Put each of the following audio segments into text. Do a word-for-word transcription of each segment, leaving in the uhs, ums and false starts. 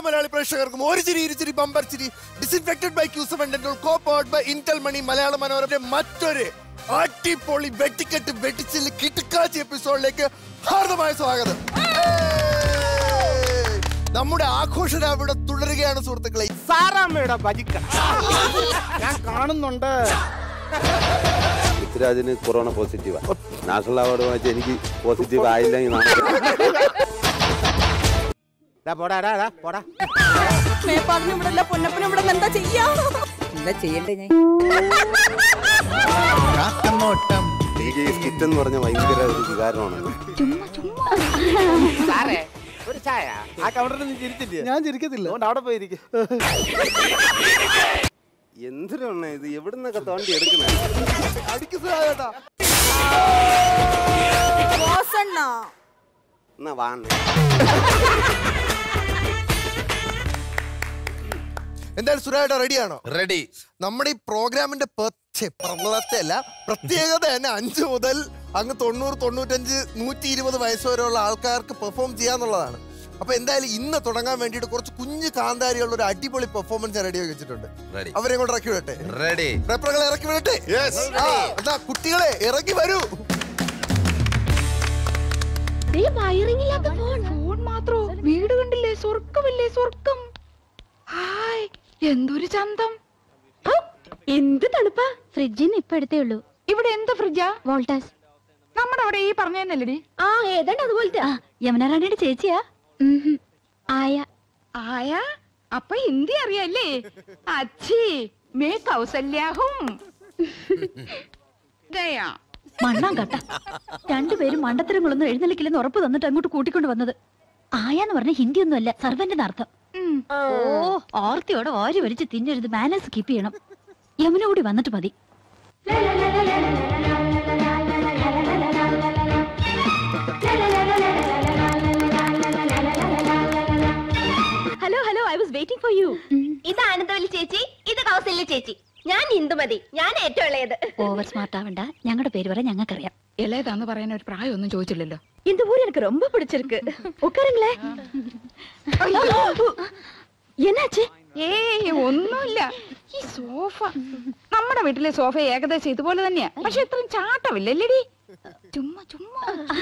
മലയാളി പ്രേക്ഷകർക്കും ഒരു ചിരി ഇരുചിരി ബമ്പർ ചിരി ഡിസിൻഫെക്റ്റഡ് ബൈ ക്യൂസവെന്റൽ കോപ്പേർഡ് ബൈ ഇന്റൽ മണി മലയാള മനോരമയുടെ മറ്റൊരു അടിപൊളി വെട്ടിക്കെട്ട് വെട്ടിച്ചില് കിട്ടുക്കാച്ചി എപ്പിസോഡിലേക്ക് ഹാർദമായ സ്വാഗതം. നമ്മുടെ ആഘോഷരാവിടെ തുടരുകയാണ് സുഹൃത്തുക്കളെ. സാറാമ്മയുടെ ബജിക്ക ഞാൻ കാണുന്നുണ്ട്. പൃഥ്വിരാജിന് കൊറോണ പോസിറ്റീവാ. നാഷണൽ അവാർഡ് വാങ്ങിച്ച് എനിക്ക് പോസിറ്റീവ് ആയില്ലെങ്കിൽ എനിക്ക് സ്കിറ്റ് എന്ന് പറഞ്ഞ ഭയങ്കര ഒരു വികാരമാണ്. ഒരു ചായ ആ കൗണ്ടറിൽ നിന്ന് ചിരിച്ചില്ലേ? ഞാൻ ചിരിക്കത്തില്ല, അവിടെ പോയിരിക്കും. എന്തിനാണ് ഇത്? എവിടുന്നൊക്കെ തോണ്ടി എടുക്കണേ? എന്നാ വാങ്ങ. എന്തായാലും സുരാജേട്ടാ റെഡിയാണോ? റെഡി. നമ്മുടെ ഈ പ്രോഗ്രാമിന്റെ പ്രബലതയല്ല പ്രത്യേകത തന്നെ അഞ്ചു മുതൽ അങ്ങ് തൊണ്ണൂറ് തൊണ്ണൂറ്റഞ്ച് നൂറ്റി ഇരുപത് വയസ്സ് വരെയുള്ള ആൾക്കാർക്ക് പെർഫോം ചെയ്യാന്നുള്ളതാണ്. അപ്പൊ എന്തായാലും ഇന്ന് തുടങ്ങാൻ വേണ്ടിട്ട് കുറച്ച് കുഞ്ഞു കാന്താരികളുടെ ഒരു അടിപൊളി പെർഫോമൻസ് റെഡിയാക്കി വെച്ചിട്ടുണ്ട്. അവരെ കൊണ്ട് ഇറക്കി വിടട്ടെ? റെഡി. റെപ്പറുകളെ ഇറക്കി വിടട്ടെ? എന്നാ കുട്ടികളെ ഇറങ്ങി വരൂ. വീട് കണ്ടില്ലേ? സ്വർഗമല്ലേ സ്വർഗം. ഹായ്, എന്തൊരു ചന്തം. എന്ത് തണുപ്പാ. ഫ്രിഡ്ജിന്ന് ഇപ്പൊ എടുത്തേ ഉള്ളൂ. ഇവിടെ എന്ത് ഫ്രിഡ്ജാ? വോൾട്ടാസ്. നമ്മുടെ അവിടെ ഈ പറഞ്ഞല്ലേ? ആ ഏതാണ്ട് അതുപോലത്തെ. യമുന റാണിയുടെ ചേച്ചിയാ. ആയ. ആയ അപ്പൊ ഹിന്ദി അറിയാല്ലേ? അച്ഛി മേ കൗസല്യാഹും. മണ്ണാൻ കട്ട രണ്ടുപേരും മണ്ടത്തരങ്ങളൊന്നും എഴുന്നള്ളിക്കില്ലെന്ന് ഉറപ്പ് തന്നിട്ട് അങ്ങോട്ട് കൂട്ടിക്കൊണ്ട് വന്നത്. ആയാന്ന് പറഞ്ഞ ഹിന്ദി ഒന്നും അല്ല, സർവന്റിന് അർത്ഥം. ഓ, ഓർത്തിയോടെ വാരി വലിച്ച് തിന്നരുത്. മാനേഴ്സ് കീപ്പ് ചെയ്യണം. യമുന കൂടി വന്നിട്ട് മതി. Hello hello, I was waiting for you. ഇത് ആനന്ദവല്ലി ചേച്ചി, ഇത് കൗസല്യ ചേച്ചി. ഞാൻ ഇന്ദുമതി, ഞാൻ ഏറ്റവും ഇളയത്. ഓവർ സ്മാർട്ട് ആവണ്ട, ഞങ്ങളുടെ പേര് പറയാൻ ഞങ്ങൾക്കറിയാം. ഇളയതാന്ന് പറയാൻ ഒരു പ്രായം ഒന്നും ചോദിച്ചില്ലല്ലോ. இந்த ஊர் எனக்கு ரொம்ப பிடிச்சிருக்கு. ഉക്കാരങ്ങളെ. എന്നാച്ചേ? ഏയ് ഒന്നുമില്ല. ഈ സോഫ, നമ്മുടെ വീട്ടിലെ സോഫ ഏകദേശം ഇതുപോലെ തന്നെയാ, പക്ഷെ ഇത്രയും ചാട്ടമില്ലല്ലേടി. ചുമ്മാ ചുമ്മാ.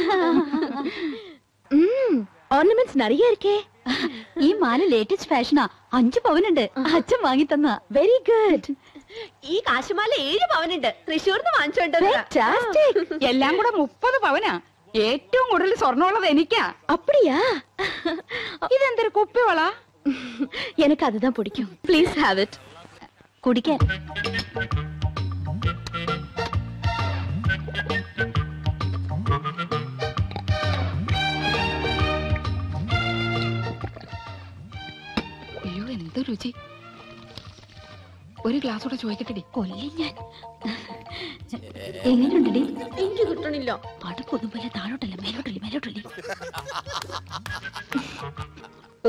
ഓർണമെന്റ്സ് നിറയെ ഇരിക്കേ. ഈ മാല ലേറ്റസ്റ്റ് ഫാഷനാ. അഞ്ചു പവനുണ്ട്, അച്ഛൻ വാങ്ങി തന്ന. Very good. ഈ കാശുമാല ഏഴ് പവനുണ്ട്, തൃശ്ശൂർന്ന് വാങ്ങിച്ചോണ്ട്. എല്ലാം കൂടെ മുപ്പത് പവനാ. ഏറ്റവും കൂടുതൽ സ്വർണ്ണമുള്ളത് എനിക്കാ. അപ്പടിയാ? ഇതെന്തൊരു കുപ്പിവള? എനിക്ക് അതുതാ പിടിക്കും. Please have it. കുടിക്കാൻ. അയ്യോ എന്ത് രുചി. ഒരു ഗ്ലാസ് കൂടെ ചോദിക്കട്ടെടി. കൊല്ലി ഞാൻ. എങ്ങനെയുണ്ടടി? എനിക്ക് കിട്ടണില്ല. പടപ്പൊന്നും പോലെ താഴോട്ടല്ല മേലോട്ടല്ലേ മേലോട്ടല്ലേ. ഓ,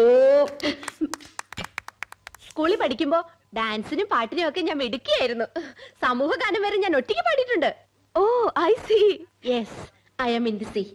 സ്കൂളിൽ പഠിക്കുമ്പോ ഡാൻസിനും പാട്ടിനും ഒക്കെ ഞാൻ മിടുക്കിയായിരുന്നു. സമൂഹ ഗാനം വരെ ഞാൻ ഒറ്റയ്ക്ക് പാടിയിട്ടുണ്ട്. Oh I see. Yes, I am in the sea.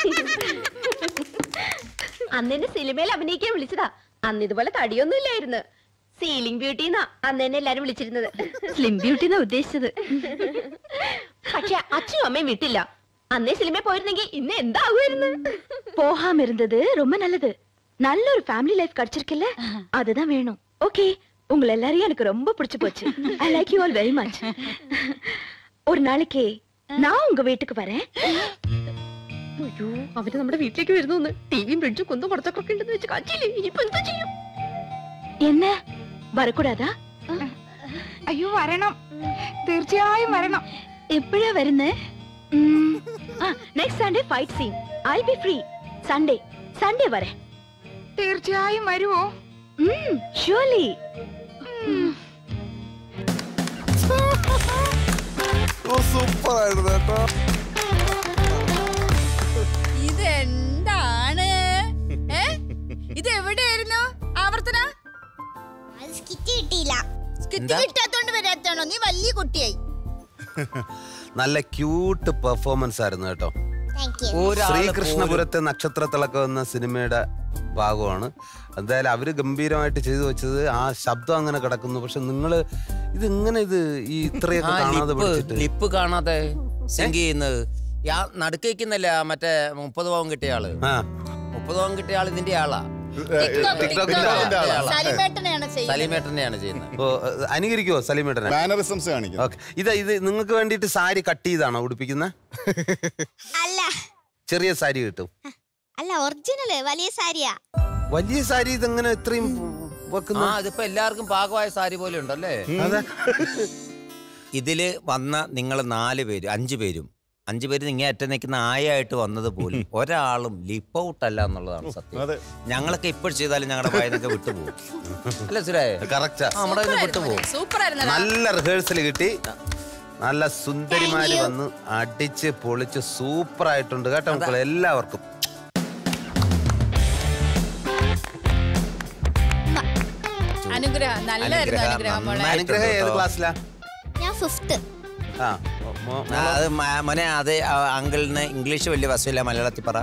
അന്ന് എന്നെ സിനിമയിൽ അഭിനയിക്കാൻ വിളിച്ചതാ. അന്ന് ഇതുപോലെ തടിയൊന്നും ഇല്ലായിരുന്നു. സീലിംഗ് ബ്യൂട്ടി എന്നാ അന്ന് എന്നെ എല്ലാരും വിളിച്ചിരുന്നത്. സ്ലിം ബ്യൂട്ടി എന്നാ ഉദ്ദേശിച്ചത്. പക്ഷെ അച്ഛനും അമ്മയും വിട്ടില്ല. അന്നേ സിനിമയിൽ പോയിരുന്നെങ്കിൽ ഇന്ന് എന്താകുമായിരുന്നു. போகாம இருந்தது ரொம்ப நல்லது. நல்ல ஒரு ஃபேமிலி லைஃப் கிடைச்சிருக்குல்ல, அதுதான் வேணும். ஓகே, உங்களை எல்லாரையும் எனக்கு ரொம்ப பிடிச்சு போச்சு. I like you all very much. ஒரு நாளைக்கு நான் உங்க வீட்டுக்கு வரேன். അയ്യോ, അവര് നമ്മുടെ വീട്ടിലേക്ക് വരുന്നു. ടിവിയും ഫ്രിഡ്ജും കൊന്നും കുറച്ചൊക്കെ ഉണ്ടെന്ന് വെച്ച് കാച്ചില്ലേ. ഇനിയിപ്പോ എന്താ ചെയ്യും? என்ன வரக்கூடாதா? അയ്യോ വരണം, തീർച്ചയായും വരണം. എപ്പോഴാ വരുന്നേ? Next Sunday fight scene. I be free. Sunday Sunday വരെ. തീർച്ചയായും വരുവോ? ഷുവർലി. സൂപ്പർ ആയിരുന്നു കേട്ടോ. ഇതെന്താണ്? ഇത് എവിടെയായിരുന്നു ആവർത്തന? കിട്ടാത്തോണ്ട് വരാത്താണോ? നീ വലിയ കുട്ടിയായി. നല്ല ക്യൂട്ട് പെർഫോമൻസ് ആയിരുന്നു കേട്ടോ. ശ്രീകൃഷ്ണപുരത്തെ നക്ഷത്രത്തിളക്കം എന്ന സിനിമയുടെ ഭാഗമാണ്. എന്തായാലും അവര് ഗംഭീരമായിട്ട് ചെയ്തു വെച്ചത്. ആ ശബ്ദം അങ്ങനെ കിടക്കുന്നു. പക്ഷെ നിങ്ങള് ഇത് ഇങ്ങനെ ഇത് ഈ ഇത്രയൊക്കെ കാണാതെ ലിപ്പ് കാണാതെ സിംഗ് ചെയ്യുന്നത് നടുക്കേക്കുന്നല്ല. മറ്റേ മുപ്പത് പവൻ കിട്ടിയ ആള് മുപ്പത് പവൻ കിട്ടിയ ആള് ഇതിന്റെ ആളാ. സലീമേട്ടനെയാണ് ചെയ്യുന്നത്. അനുകരിക്കുവോ സലീമേട്ടനെ? ഇത് ഇത് നിങ്ങൾക്ക് വേണ്ടിട്ട് സാരി കട്ട് ചെയ്താണോ ഉടുപ്പിക്കുന്നത്? അല്ല, ചെറിയ സാരി കിട്ടും. അല്ല, ഒറിജിനല് വലിയ സാരിയാ. വലിയ സാരി ഇതെങ്ങനെ ഇത്രയും വെക്കുന്നു? അതിപ്പോ എല്ലാവർക്കും പാകമായ സാരി പോലെ ഉണ്ടല്ലേ. ഇതില് വന്ന നിങ്ങൾ നാല് പേര് അഞ്ചു പേരും അഞ്ചു പേര് ഇങ്ങനെ അറ്റ നിൽക്കുന്ന ആയായിട്ട് വന്നത് പോലും ഒരാളും ലിപ്പ് ഔട്ട് അല്ല എന്നുള്ളതാണ് സത്യം. ഞങ്ങളൊക്കെ ഇപ്പോൾ ചെയ്താലും ഞങ്ങളുടെ വായനൊക്കെ വിട്ടുപോകും. അല്ല സുരായ? കറക്റ്റാ, നമ്മുടെ വിട്ടുപോകും. നല്ല റിഹേഴ്സൽ കിട്ടി. നല്ല സുന്ദരിമാര് വന്ന് അടിച്ച് പൊളിച്ച് സൂപ്പർ ആയിട്ടുണ്ട് കേട്ടോ മക്കളെ. എല്ലാവർക്കും അനുഗ്രഹം നല്ലായിരുന്നു. അനുഗ്രഹം ഏത് ക്ലാസ്സിലാ? ഞാൻ ഫിഫ്ത്ത്. അത് മോനെ അതെ അങ്കിളിന് ഇംഗ്ലീഷ് വലിയ വശമില്ല, മലയാളത്തിൽ പറ.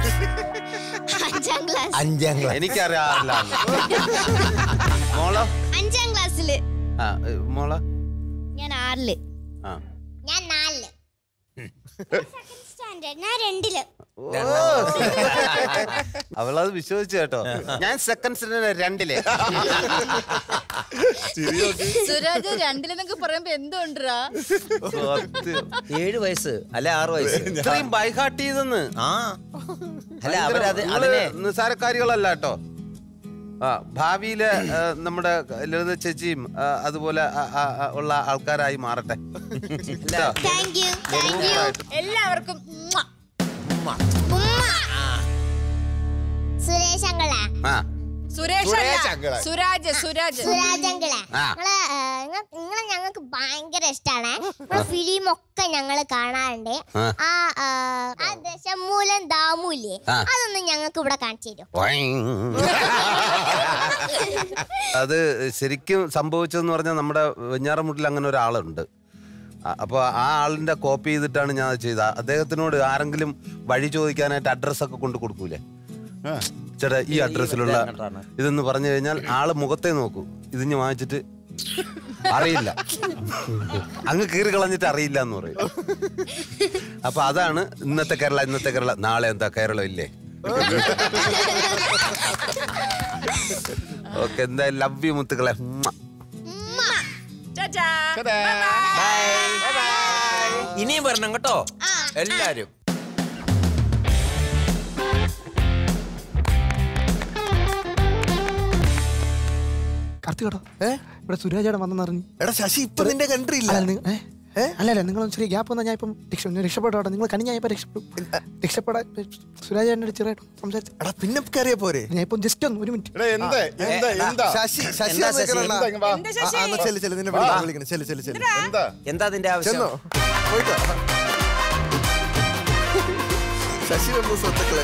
അഞ്ചാം ക്ലാസ്. എനിക്കറിയാറില്ല. മോളോ? അഞ്ചാം ക്ലാസ്സില്. മോളോ? ഞാൻ ആറില്. ഞാൻ നാലില്. ഞാൻ രണ്ടില്. അവളത് വിശ്വസിച്ചു കേട്ടോ. ഞാൻ സെക്കൻഡ് സ്റ്റാൻഡേർഡ് രണ്ടില്. സുരാജ് രണ്ടിലെന്നൊക്കെ പറയുമ്പോ എന്തുകൊണ്ടാ? ഏഴ് വയസ്സ് അല്ലെ ആറ് വയസ്സ് ഇത്രയും ബൈഹാർട്ട് ചെയ്തെന്ന്. ആ അല്ല അവരത് അതിനെ നിസ്സാരക്കാരികളല്ല കേട്ടോ. ആ ഭാവിയില് നമ്മുടെ ലളിത ചേച്ചിയും അതുപോലെ ഉള്ള ആൾക്കാരായി മാറട്ടെ. എല്ലാവർക്കും സുരേഷ് അങ്കിളാ. സുരാജ് സുരാജ് സുരാജ് അങ്കിളാ. നിങ്ങളെ ഞങ്ങൾക്ക് ഭയങ്കര ഇഷ്ടാണ്. ഫിലിം ഒക്കെ ഞങ്ങള് കാണാറുണ്ട്. ആ ആ ദശമൂലം ദാമൂല്ലേ, അതൊന്നും ഞങ്ങൾക്ക് ഇവിടെ കാണിച്ചു തരും. അത് ശരിക്കും സംഭവിച്ചതെന്ന് പറഞ്ഞാൽ നമ്മുടെ വെഞ്ഞാറമൂട്ടിൽ അങ്ങനെ ഒരാളുണ്ട്. അപ്പോൾ ആ ആളിന്റെ കോപ്പി ചെയ്തിട്ടാണ് ഞാൻ ചെയ്തത്. അദ്ദേഹത്തിനോട് ആരെങ്കിലും വഴി ചോദിക്കാനായിട്ട് അഡ്രസ്സൊക്കെ കൊണ്ട് കൊടുക്കൂലേ, ചേട്ടാ ഈ അഡ്രസ്സിലുള്ള ഇതെന്ന് പറഞ്ഞു കഴിഞ്ഞാൽ ആള് മുഖത്തെ നോക്കൂ, ഇതിഞ്ഞ് വാങ്ങിച്ചിട്ട് അറിയില്ല, അങ്ങ് കീറി കളഞ്ഞിട്ട് അറിയില്ല എന്ന് പറയും. അപ്പൊ അതാണ് ഇന്നത്തെ കേരള. ഇന്നത്തെ കേരള നാളെ എന്താ കേരളം ഇല്ലേ? ഓക്കെ, എന്തായാലും ലവ് യു മുത്തുക്കളെ. ഇനിയും വരണം കേട്ടോ എല്ലാരും. കാർത്തികേട്ടോ, ഇവിടെ സുരാജേടൻ വന്നെന്നറിഞ്ഞു. എടാ ശശി ഇപ്പൊ നിന്റെ കൺട്രി ഇല്ല. അല്ലല്ല, നിങ്ങളൊന്ന് ചെറിയ ഗ്യാപ്പ് വന്നാൽ ഞാൻ ഇപ്പം രക്ഷപ്പെട്ടോ. നിങ്ങൾ കണി ഞാൻ ഇപ്പൊ രക്ഷപ്പെടും. രക്ഷപ്പെടാൻ സുരാജേട്ടനോട് ചെറുതായിട്ട് സംസാരിച്ചു. എടാ പിന്നെ കയറിയ പോരെ? ഞാൻ ഇപ്പം ജസ്റ്റ് ഒന്ന് ഒരു മിനിറ്റ്. ശശി ശശി എന്താ അതിന്റെ ആവശ്യം? ശശി വന്നു സ്വത്തുക്കളെ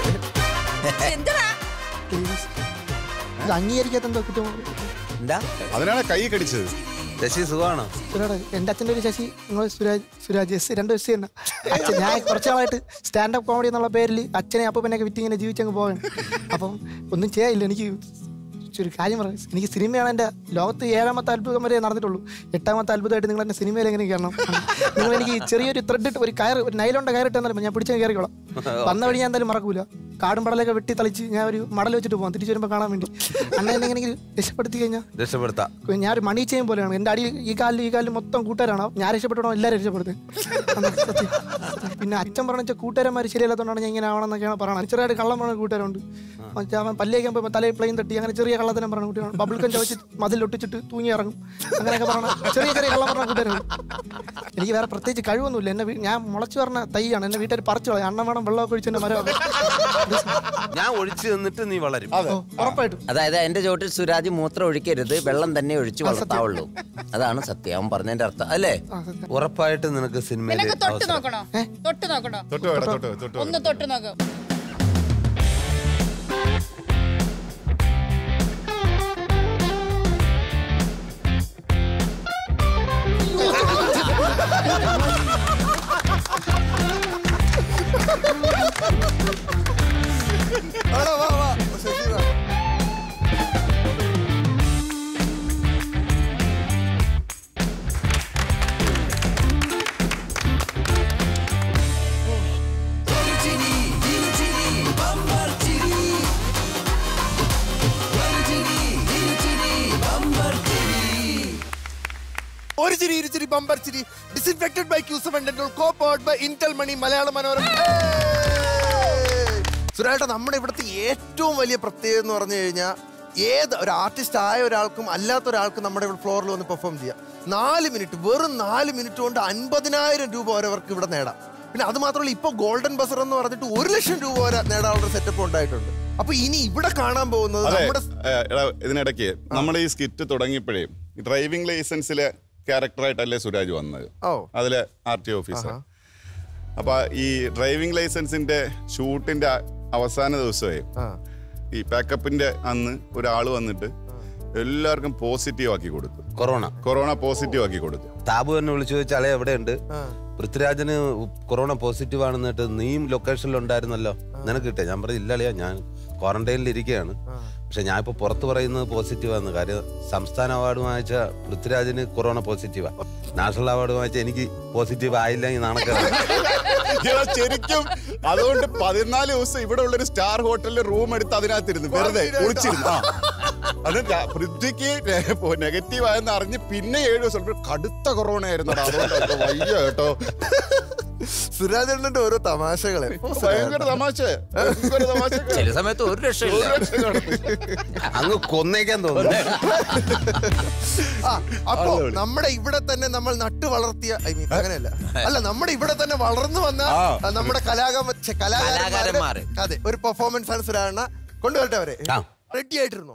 അംഗീകരിക്കാത്ത എന്തോ കുറ്റം. എന്താ അതിനാണ് കൈ കടിച്ചത്. ശശി സുഖമാണോ? എന്റെ അച്ഛൻ്റെ ഒരു ശശി, നിങ്ങൾ സുരാജ് സുരാജ് എസ് രണ്ട് എസ് തന്നെ. അച്ഛൻ ഞാൻ കുറച്ചാളായിട്ട് സ്റ്റാൻഡപ്പ് കോമഡി എന്നുള്ള പേരിൽ അച്ഛനെ അപ്പനൊക്കെ വിറ്റ് ഇങ്ങനെ ജീവിച്ചങ്ങ് പോകാൻ. അപ്പം ഒന്നും ചെയ്യാനില്ല. എനിക്ക് ഒരു കാര്യം പറയാം, എനിക്ക് സിനിമയാണ് എൻ്റെ ലോകത്ത് ഏഴാമത്തെ അത്ഭുതം വരെ നടന്നിട്ടുള്ളൂ. എട്ടാമത്തെ അത്ഭുതമായിട്ട് നിങ്ങൾ എൻ്റെ സിനിമയിൽ എങ്ങനെ കയറണം? നിങ്ങൾ എനിക്ക് ചെറിയൊരു ത്രെഡ് ഇട്ട് ഒരു കയർ, ഒരു നൈലോണ്ട കയറിട്ടെന്നാലും ഞാൻ പിടിച്ചാൽ കയറിക്കോളാം. വന്ന വഴി ഞാൻ എന്തായാലും മറക്കൂല. കാടും പടലൊക്കെ വെട്ടി തളിച്ച് ഞാൻ ഒരു മടൽ വെച്ചിട്ട് പോകാം തിരിച്ചു വരുമ്പോൾ കാണാൻ വേണ്ടി. അന്നെ എങ്ങനെയെങ്കിലും രക്ഷപ്പെടുത്തി കഴിഞ്ഞാൽ രക്ഷപ്പെടുത്താം. ഞാൻ ഒരു മണി ചെയിൻ പോലെയാണ്. എൻ്റെ അടി ഈ കാലിൽ ഈ കാലിൽ മൊത്തം കൂട്ടുകാരാണ്. ഞാൻ രക്ഷപ്പെട്ടോ എല്ലാവരും രക്ഷപ്പെടുത്തേ. പിന്നെ അച്ഛൻ പറഞ്ഞ കൂട്ടുകാരന്മാർ ശരിയല്ലാത്തതുകൊണ്ടാണ് ഞാൻ ഇങ്ങനെ ആവണമെന്നൊക്കെയാണ് പറയണത്. ചെറിയായിട്ട് കള്ളം പറഞ്ഞ കൂട്ടുകാരുണ്ട്. അവൻ പല്ലേക്കാൻ പോയി തലയിൽ പ്ലെയിൻ തട്ടി അങ്ങനെ ചെറിയ കള്ളത്തിനും പറഞ്ഞ കുട്ടിയാണ്. ബബിൾക്കം ചവച്ച് മതിലൊട്ടിച്ചിട്ട് തൂങ്ങി ഇറങ്ങും. അങ്ങനെയൊക്കെ പറഞ്ഞ ചെറിയ ചെറിയ കള്ളം പറഞ്ഞ കൂട്ടുകാരുണ്ട്. എനിക്ക് വേറെ പ്രത്യേകിച്ച് കഴിവൊന്നുമില്ല. എന്നെ ഞാൻ മുളച്ചു പറഞ്ഞ തൈയാണ്. എന്നെ വീട്ടുകാർ പറിച്ചു കളയും. അണ്ണം വേണം വെള്ളമൊക്കെ ഒഴിച്ച് എന്റെ മരം ഞാൻ ഒഴിച്ചു തന്നിട്ട് നീ വളരും. ഉറപ്പായിട്ടും. അതായത് എന്റെ ചോട്ടിൽ സുരാജ് മൂത്രം ഒഴിക്കരുത്, വെള്ളം തന്നെ ഒഴിച്ച് വളർത്താവുള്ളൂ. അതാണ് സത്യം അവൻ പറഞ്ഞതിന്റെ അർത്ഥം അല്ലേ? ഉറപ്പായിട്ട് നിനക്ക് സിനിമയിൽ തൊട്ട് നോക്കണോ? തൊട്ട് നോക്കണോ? ഒന്ന് തൊട്ട് നോക്കാം. ഒരു ചിരി ഇരുചിരി ബമ്പർ ചിരി ഡിസിൻഫെക്റ്റഡ് ബൈ ക്യൂസഫ് and dental copowered by Indel Money Malayala Manorama. സുരേട്ട, നമ്മുടെ ഇവിടുത്തെ ഏറ്റവും വലിയ പ്രത്യേകത എന്ന് പറഞ്ഞു കഴിഞ്ഞാൽ ഏത് ഒരു ആർട്ടിസ്റ്റ് ആയ ഒരാൾക്കും അല്ലാത്ത ഒരാൾക്കും നമ്മുടെ ഇവിടെ ഫ്ലോറിൽ വന്ന് പെർഫോം ചെയ്യാം. നാല് മിനിറ്റ് വെറും നാല് മിനിറ്റ് കൊണ്ട് അൻപതിനായിരം രൂപ ഓരോവർക്ക് ഇവിടെ നേടാം. പിന്നെ അത് മാത്രമല്ല, ഇപ്പൊ ഗോൾഡൻ ബസർ എന്ന് പറഞ്ഞിട്ട് ഒരു ലക്ഷം രൂപ വരെ നേടാനുള്ള സെറ്റപ്പ് ഉണ്ടായിട്ടുണ്ട്. അപ്പൊ ഇനി ഇവിടെ കാണാൻ പോകുന്നത് നമ്മുടെ ഇതിനിടയ്ക്ക് നമ്മുടെ ഈ സ്കിറ്റ് തുടങ്ങിയപ്പോഴേ ഡ്രൈവിംഗ് ലൈസൻസിലെ ക്യാരക്ടറായിട്ടല്ലേ സുരാജ് വന്നത്, അതിലെ ആർ ടി ഓഫീസർ. അപ്പൊ ഈ ഡ്രൈവിംഗ് ലൈസൻസിന്റെ ഷൂട്ടിന്റെ അവസാന ദിവസമേ ഈ പാക്കപ്പിന്റെ അന്ന് ഒരാൾ വന്നിട്ട് എല്ലാവർക്കും പോസിറ്റീവ് ആക്കി കൊടുത്തു. കൊറോണ കൊറോണ പോസിറ്റീവ് ആക്കി കൊടുത്തു. താബു എന്നെ വിളിച്ചു ചോദിച്ചാൽ എവിടെയുണ്ട്, പൃഥ്വിരാജന് കൊറോണ പോസിറ്റീവ് ആണെന്നിട്ട് നീയും ലൊക്കേഷനിൽ ഉണ്ടായിരുന്നല്ലോ, നിനക്ക് കിട്ടിയ? ഞാൻ പറഞ്ഞു ഇല്ലളിയാ, ഞാൻ ക്വാറന്റൈനിൽ ഇരിക്കുകയാണ്. പക്ഷെ ഞാൻ ഇപ്പൊ പുറത്ത് പറയുന്നത് പോസിറ്റീവാണ്. കാര്യം സംസ്ഥാന അവാർഡ് വാങ്ങിച്ച പൃഥ്വിരാജിന് കൊറോണ പോസിറ്റീവാ, നാഷണൽ അവാർഡ് വാങ്ങിച്ച എനിക്ക് പോസിറ്റീവ് ആയില്ലെങ്കിൽ നാണക്കേടാണ്. ശരിക്കും അതുകൊണ്ട് പതിനാല് ദിവസം ഇവിടെ ഉള്ളൊരു സ്റ്റാർ ഹോട്ടലിൽ റൂം എടുത്ത് അതിനകത്തിരുന്നു വെറുതെ കുളിച്ചിരുന്നു. അത് പൃഥ്വിക്ക് നെഗറ്റീവ് ആയെന്ന് അറിഞ്ഞ് പിന്നെ ഏഴു ദിവസം കടുത്ത കൊറോണ ആയിരുന്നു. അതുകൊണ്ട് വയ്യ കേട്ടോ. സുരാജേട്ടന്റെ ഓരോ തമാശകളെ ഭയങ്കര തമാശ. ചില സമയത്ത് ഒരു രക്ഷയില്ല, അങ്ങ് കൊന്നേക്കാൻ തോന്നുന്നു. അപ്പൊ നമ്മുടെ ഇവിടെ തന്നെ നമ്മൾ നട്ടു വളർത്തിയ ഐ മീൻ അങ്ങനെയല്ല അല്ല നമ്മുടെ ഇവിടെ തന്നെ വളർന്നു വന്ന നമ്മുടെ കലാകാര കലാകാരന്മാര് അതെ ഒരു പെർഫോമൻസ് ആണ് സുരാജ. കൊണ്ടുവരട്ടെ അവരെ. റെഡി ആയിട്ടിരുന്നു.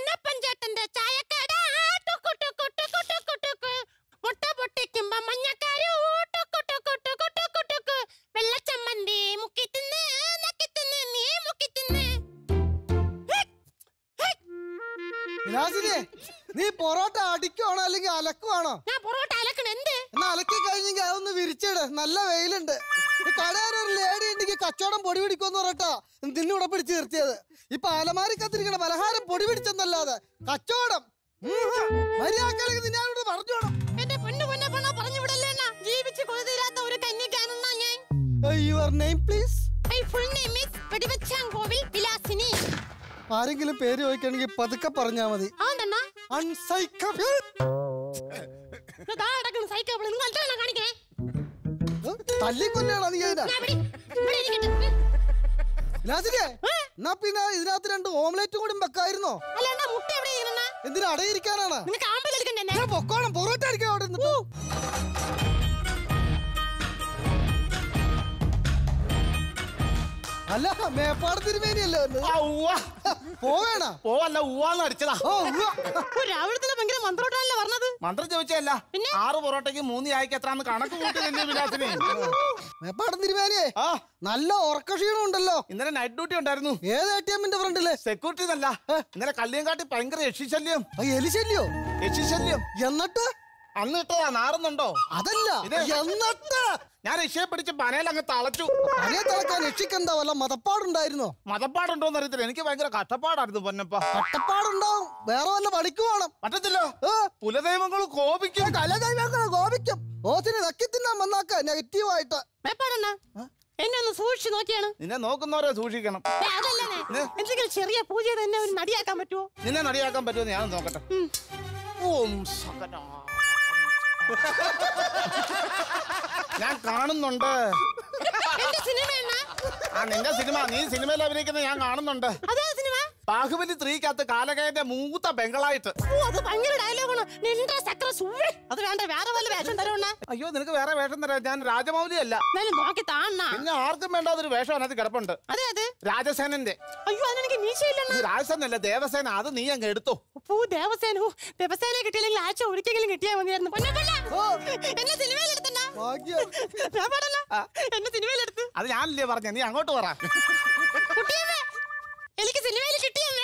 നീ പൊറോട്ട അടിക്കുവാണോ അല്ലെങ്കിൽ അലക്കുവാണോ? ഞാൻ പൊറോട്ട അലക്കണ. എന്ത് എന്നാ അലക്കി കഴിഞ്ഞെങ്കിൽ അതൊന്ന് വിരിച്ചിട്, നല്ല വെയിലുണ്ട്. കടയാരൊരു ലേഡി ഉണ്ടെങ്കിൽ കച്ചവടം പൊടി പിടിക്കുമെന്ന് പറഞ്ഞിട്ടാ നിന്നിവിടെ പിടിച്ചു നിർത്തിയത്. ഇപ്പൊ അലമാരി കത്തിരിക്കണ പലഹാരം പൊടി പിടിച്ചെന്നല്ലാതെ കച്ചവടം മര്യാദക്ക് നിന്നോട് പറഞ്ഞോണം. എന്റെ പൊന്നു പൊന്നെ പൊണ്ണ പറഞ്ഞു വിടല്ലേ, ജീവിച്ച് കൊതിരാത്ത ഒരു കന്യകാണെന്നാ ഞാൻ. Your name please? My full name is Vedivechankovil Vilasini. ആരെങ്കിലും പേര് ചോദിക്കണമെങ്കിൽ പതുക്കെ പറഞ്ഞാ മതി. തല്ലിക്കൊല്ലാണോ നീ? എന്നാ പിന്നെ ഇതിനകത്ത് രണ്ട് ഓംലെറ്റും കൂടി വെക്കായിരുന്നോ? എന്തിനാ അടയിരിക്കാനാണ്? പൊക്കോണം, പൊറോട്ട അടിക്കാൻ അവിടെ നിന്ന്. അല്ല മേപ്പാട് തിരുമേനിയല്ലോ. പോവേണ പോവല്ല, ഊവാന്ന് അടിച്ചതാ. രാവിലെ തന്നെ ഭയങ്കര മന്ത്രോട്ടാണല്ലോ പറഞ്ഞത്. മന്ത്രം ചോദിച്ചല്ല, ആറ് പൊറോട്ടയ്ക്ക് മൂന്ന് ചായക്ക് എത്രാന്ന് കണക്ക് കൂട്ടി തന്നെ വിലാസിനെ. മേപ്പാടം തിരുമേനിയെ നല്ല ഉറക്കക്ഷീണം ഉണ്ടല്ലോ. ഇന്നലെ നൈറ്റ് ഡ്യൂട്ടി ഉണ്ടായിരുന്നു. ഏത് എ ടി എമ്മിന്റെ ഫ്രണ്ടില്? സെക്യൂരിറ്റി എന്നല്ല, ഇന്നലെ കല്ലിയങ്കാട്ടി ഭയങ്കര യക്ഷിശല്യം. എലിശല്യോ? യക്ഷിശല്യം. എന്നിട്ട് അന്ന് ഇട്ടതാ, നാറുന്നുണ്ടോ? അതല്ല, എന്നിട്ട് ഞാൻ രക്ഷയെ പിടിച്ച് പനയിൽ അങ്ങ് തളച്ചു. പനയെ തളക്കാൻ രക്ഷിക്കെന്താ വല്ല മതപ്പാടുണ്ടായിരുന്നോ? മതപ്പാടുണ്ടോന്ന് അറിയത്തില്ല, എനിക്ക് ഭയങ്കര കഷ്ടപ്പാടായിരുന്നു പൊന്നപ്പ. കഷ്ടപ്പാടുണ്ടാവും, വേറെ വല്ല പണിക്ക് പോണം. പറ്റത്തില്ല, കുലദൈവങ്ങൾ കോപിക്കും. കലദൈവങ്ങൾ കോപിക്കും. ഓത്തിന് നക്കി തിന്നാൻ വന്നാക്ക നെഗറ്റീവായിട്ട്. എന്നെ ഒന്ന് സൂക്ഷിച്ചു നോക്കിയാണ്. നിന്നെ നോക്കുന്നവരെ സൂക്ഷിക്കണം. എന്തെങ്കിലും ചെറിയ പൂജ തന്നെ ഒരു നടിയാക്കാൻ പറ്റുമോ? നിന്നെ നടിയാക്കാൻ പറ്റുമോ ഞാൻ നോക്കട്ടെ. ഓം സകന ഞാൻ കാണുന്നുണ്ട്. ആ നിന്റെ സിനിമ, നീ സിനിമയിൽ അഭിനയിക്കുന്നത് ഞാൻ കാണുന്നുണ്ട്. ബാഹുബലി ത്രീക്കകത്ത് കാലകേന്റെ മൂത്ത ബംഗളായിട്ട്. അയ്യോ, നിനക്ക് വേറെ വേഷം തരാം. ഞാൻ രാജമൗലി അല്ല. പിന്നെ ആർക്കും വേണ്ടാതൊരു വേഷം അതിനകത്ത് കിടപ്പുണ്ട്. രാജസേനന്റെ. അയ്യോ, അതെനിക്ക് മീശയില്ല. രാജസേനല്ല, ദേവസേന. അത് നീ അങ്ങ് എടുത്തോ. ദേവസേനോ? ദേവസേന കിട്ടിയില്ലെങ്കിൽ ആഴ്ച ഒരിക്കലും കിട്ടിയാൽ മതിയായിരുന്നു. അത് ഞാനല്ലേ പറഞ്ഞ, നീ അങ്ങോട്ട് പറ. എനിക്ക് സിനിമയിൽ കിട്ടിയല്ലേ.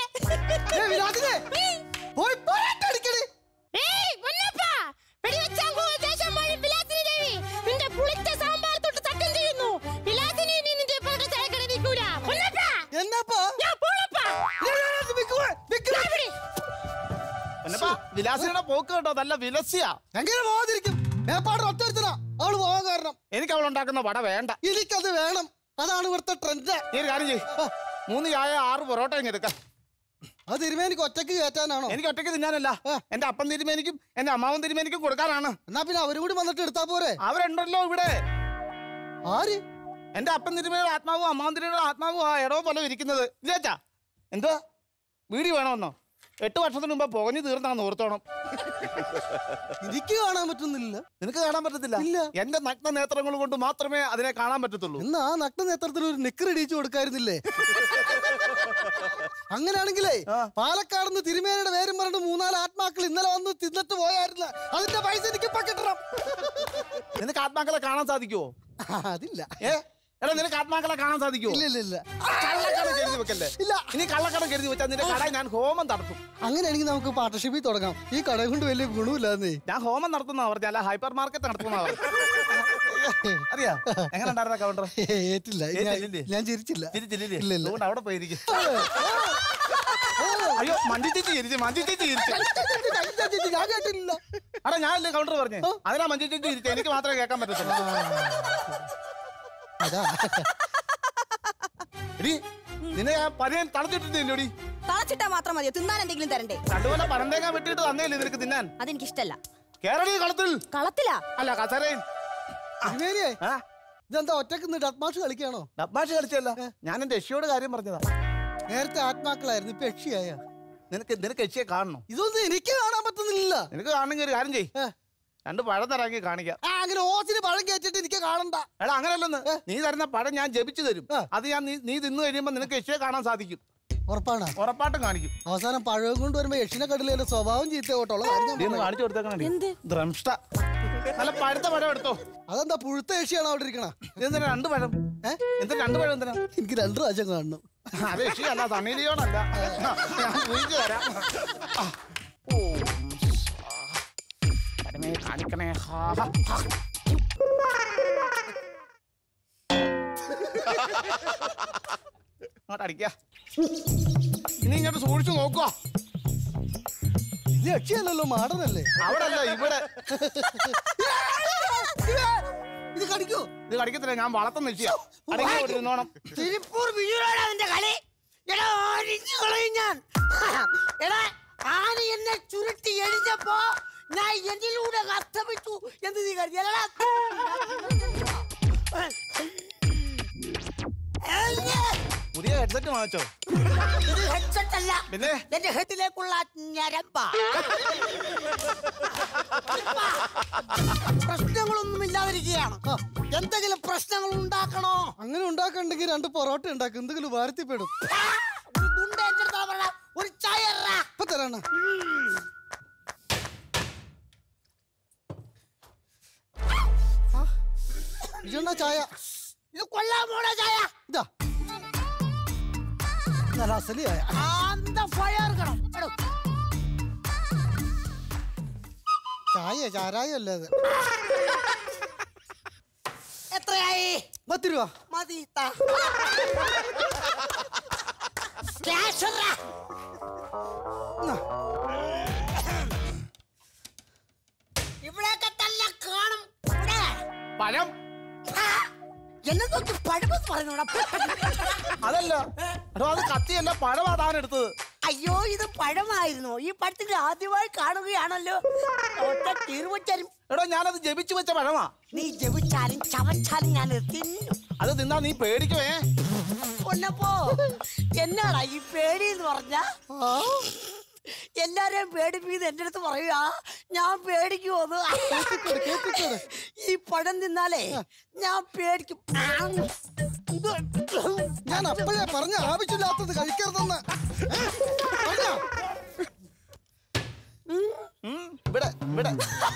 വിലാസിയുടെ പോക്ക് കേട്ടോ, നല്ല വിലസിയാ. എങ്ങനെ പോകാതിരിക്കും? അവള് പോകാൻ കാരണം എനിക്ക് അവളുണ്ടാക്കുന്ന വട വേണ്ട. എനിക്കത് വേണം, അതാണ് ഇവിടുത്തെ ട്രെൻഡ്. നീ ഒരു കാര്യം ചെയ്യ്, മൂന്ന് ചായ ആറ് പൊറോട്ട ഇങ്ങ് എടുക്കാം. അത് തിരുമേനിക്ക് ഒറ്റയ്ക്ക് കയറ്റാനാണോ? എനിക്ക് ഒറ്റയ്ക്ക് തിന്നാനല്ല, എന്റെ അപ്പം തിരുമേനിക്കും എന്റെ അമ്മാവൻ തിരുമേനിക്കും കൊടുക്കാനാണ്. എന്നാ പിന്നെ അവരും കൂടി വന്നിട്ട് എടുത്താ പോരെ? അവരുണ്ടല്ലോ ഇവിടെ. ആര്? എന്റെ അപ്പം തിരുമേനിയുടെ ആത്മാവും അമ്മാവൻ തിരുമേനിയുടെ ആത്മാവും ആ ഇടവ പോലെ ഇരിക്കുന്നത്. ഇല്ലേച്ചാ എന്തുവാ വീടി വേണമെന്നോ? എട്ട് വർഷത്തിന് മുമ്പ് പുകഞ്ഞു തീർന്നാന്ന് ഓർത്തോണം. എനിക്ക് കാണാൻ പറ്റുന്നില്ല. നിനക്ക് കാണാൻ പറ്റത്തില്ല? ഇല്ല. എന്റെ നഗ്ന നേത്രങ്ങൾ കൊണ്ട് മാത്രമേ അതിനെ കാണാൻ പറ്റത്തുള്ളൂ. എന്നാ ആ നഗ്ന നേത്രത്തിന് ഒരു നിക്കർ ഇടിച്ചു കൊടുക്കായിരുന്നില്ലേ? അങ്ങനെയാണെങ്കിലേ പാലക്കാട് നിന്ന് തിരുമേനിയുടെ പേരും പറഞ്ഞിട്ട് മൂന്നാല് ആത്മാക്കൾ ഇന്നലെ വന്ന് തിന്നിട്ട് പോയായിരുന്നു. അതിന്റെ പൈസ എനിക്ക് ഇപ്പൊ കിട്ടണം. നിനക്ക് ആത്മാക്കളെ കാണാൻ സാധിക്കുവോ? അതില്ല. ഏ എടാ നിനക്ക് ആത്മാക്കളെ കാണാൻ സാധിക്കുമോ? ഇല്ല ഇല്ല ഇല്ല. കള്ളക്കട കരുതി വെക്കല്ലേ? ഇല്ല. ഇനി കള്ളക്കട കരുതി വെച്ചാൽ നിന്റെ കട ഞാൻ ഹോമം നടത്തും. അങ്ങനെയാണെങ്കിൽ നമുക്ക് പാർട്ണർഷിപ്പിൽ തുടങ്ങാം. ഈ കട കൊണ്ട് വലിയ ഗുണമില്ലാന്നേ. ഞാൻ ഹോമം നടത്തുന്ന പറഞ്ഞല്ല, ഹൈപ്പർ മാർക്കറ്റ് നടത്തുന്ന. അറിയാ എങ്ങനെ ഉണ്ടായിരുന്ന കൗണ്ടർ? ഏറ്റില്ല, ഞാൻ ചിരിച്ചില്ല. ചിരിച്ചില്ലേ? അതുകൊണ്ട് അവിടെ പോയിരിക്കും. അയ്യോ മഞ്ജു ചേച്ചി ചിരിച്ചു, മഞ്ജു ചേച്ചി ചിരിച്ചു. ഞാൻ കേട്ടില്ല. അടാ ഞാനല്ലേ കൗണ്ടർ പറഞ്ഞു, അതിനാ മഞ്ജു ചേച്ചി ചിരിച്ചു. എനിക്ക് മാത്രമേ കേൾക്കാൻ പറ്റത്തുള്ളൂ. നിന്നെ പതിയെ തളച്ചിട്ടില്ലോടി. തളച്ചിട്ടാ മാത്രം മതിയോ? തിന്നാൻ എന്തെങ്കിലും തരണ്ടേ? രണ്ടുപോലെ പരന്തേങ്ങ വെട്ടിട്ട് തന്നേല്ലേ നിനക്ക് തിന്നാൻ? അതെനിക്ക് ഇഷ്ടല്ല. കേരളീയ കളത്തിൽ കളത്തിലാ അല്ല കസേരയിൽ. ഇതെന്താ ഒറ്റക്ക് ഡബ്മാഷ് കളിക്കാണോ? ഡബ്മാഷ് കളിച്ചല്ല, ഞാൻ എന്റെ യക്ഷിയോട് കാര്യം പറഞ്ഞതാ. നേരത്തെ ആത്മാക്കളായിരുന്നു, ഇപ്പൊ യക്ഷിയായ. നിനക്ക് നിനക്ക് യക്ഷിയെ കാണണം? ഇതൊന്നും എനിക്ക് കാണാൻ പറ്റുന്നില്ല. നിനക്ക് കാണണമെങ്കിൽ ഒരു കാര്യം ചെയ്യ്, രണ്ട് പഴം തരാങ്കി കാണിക്കാം. അങ്ങനെ ഓസിന് പഴം കയറ്റിട്ട് എനിക്ക് കാണണ്ട. എടാ അങ്ങനല്ലെന്ന്, നീ തരുന്ന പഴം ഞാൻ ജപിച്ചു തരും. അത് ഞാൻ നീ തിന്നു കഴിയുമ്പോ നിനക്ക് യക്ഷിയെ കാണാൻ സാധിക്കും. ഉറപ്പാണ്? ഉറപ്പായിട്ടും കാണിക്കും. അവസാനം പഴവും കൊണ്ട് വരുമ്പോ യക്ഷിനെ കണ്ടില്ല, സ്വഭാവം ചീത്ത കേട്ടോളൂ. കാണിച്ചു കൊടുത്തേക്കണേ. ദ്രംഷ്ട നല്ല പഴുത്ത പഴം എടുത്തോ. അതെന്താ പുഴുത്ത യക്ഷിയാണ് അവിടെ ഇരിക്കണ? എന്തിനാ രണ്ട് പഴം? എന്തിനാ രണ്ട് പഴം? എന്തിനാ? എനിക്ക് രണ്ട് പ്രാവശ്യം കാണണം. അത് യക്ഷിയല്ല, തമിഴിയോണല്ല. ഞാൻ കുഴിച്ചു തരാം. കാണിക്കണേ. അങ്ങോട്ട് അടിക്ക. ഇനി ഇങ്ങോട്ട് സൂക്ഷിച്ചു നോക്കുക. ഇത് യക്ഷിയല്ലല്ലോ, മാടനല്ലേ? അവിടെ അല്ല, ഇവിടെ. ഇത് കടിക്കോ? ഇത് കടിക്കത്തില്ല, ഞാൻ വളർത്തുന്ന യക്ഷിയാ. അടങ്ങി നിന്നോണം. തിരുപ്പൂർ വിജുവാണ് അതിന്റെ കളി. എടാ അരിഞ്ഞു കളയും ഞാൻ. എടാ ആന എന്നെ ചുരുട്ടി എഴുന്നപ്പോ ഞാൻ എന്നിലൂടെ അസ്തമിച്ചു എന്ത് നീ കരുതിയല്ലടാ? പുതിയ ഹെഡ്സെറ്റ് വാങ്ങിച്ചോ? ഇത് ഹെഡ്സെറ്റ് അല്ല, പിന്നെ എന്റെ ഹെഡിലേക്കുള്ള ഞരമ്പാ. പ്രശ്നങ്ങളൊന്നും ഇല്ലാതിരിക്കുകയാണ്. എന്തെങ്കിലും പ്രശ്നങ്ങൾ ഉണ്ടാക്കണോ? അങ്ങനെ ഉണ്ടാക്കണ്ടെങ്കിൽ രണ്ട് പൊറോട്ട ഉണ്ടാക്കും, എന്തെങ്കിലും വാരത്തിപ്പെടും. ഒരു ചായ ഇപ്പൊ തരാണ്. ഇതെന്താ ചായ? ഇത് കൊള്ളാൻ പോണ ചായ. ഇതാ നല്ല അസലി ചായ. ചായ ചാരായ അല്ലാതെ. എത്രയായി? പത്ത് രൂപ മതി. ഇവിടെയൊക്കെ തന്നെ കാണും. പഴം എന്നെ നോക്കി പഴമെന്ന് പറഞ്ഞോടാ. അതല്ല, അത് കത്തിയല്ല, പഴമാ താൻ എടുത്തത്. അയ്യോ ഇത് പഴമായിരുന്നു. ഈ പഴത്തിൽ ആദ്യമായി കാണുകയാണല്ലോ. എടോ ഞാനത് ജപിച്ചു വെച്ച പഴമാ. നീ ജപിച്ചാലും ചവച്ചാലും ഞാൻ തിന്നു. അത് തിന്നാ നീ പേടിക്കുവേ. കൊന്നപ്പോ എന്നാടാ ഈ പേടി എന്ന് പറഞ്ഞ? എല്ലാരെയും പേടിപ്പിക്കുന്നത് എന്റെ അടുത്ത് പറയുക ഞാൻ പേടിക്കുമോന്ന്. ഈ പഴം തിന്നാലേ ഞാൻ പേടിക്കും. ഞാൻ അപ്പോഴേ പറഞ്ഞ ആവശ്യമില്ലാത്തത് കഴിക്കരുതെന്ന്. ഇവിടെ ഇവിടെ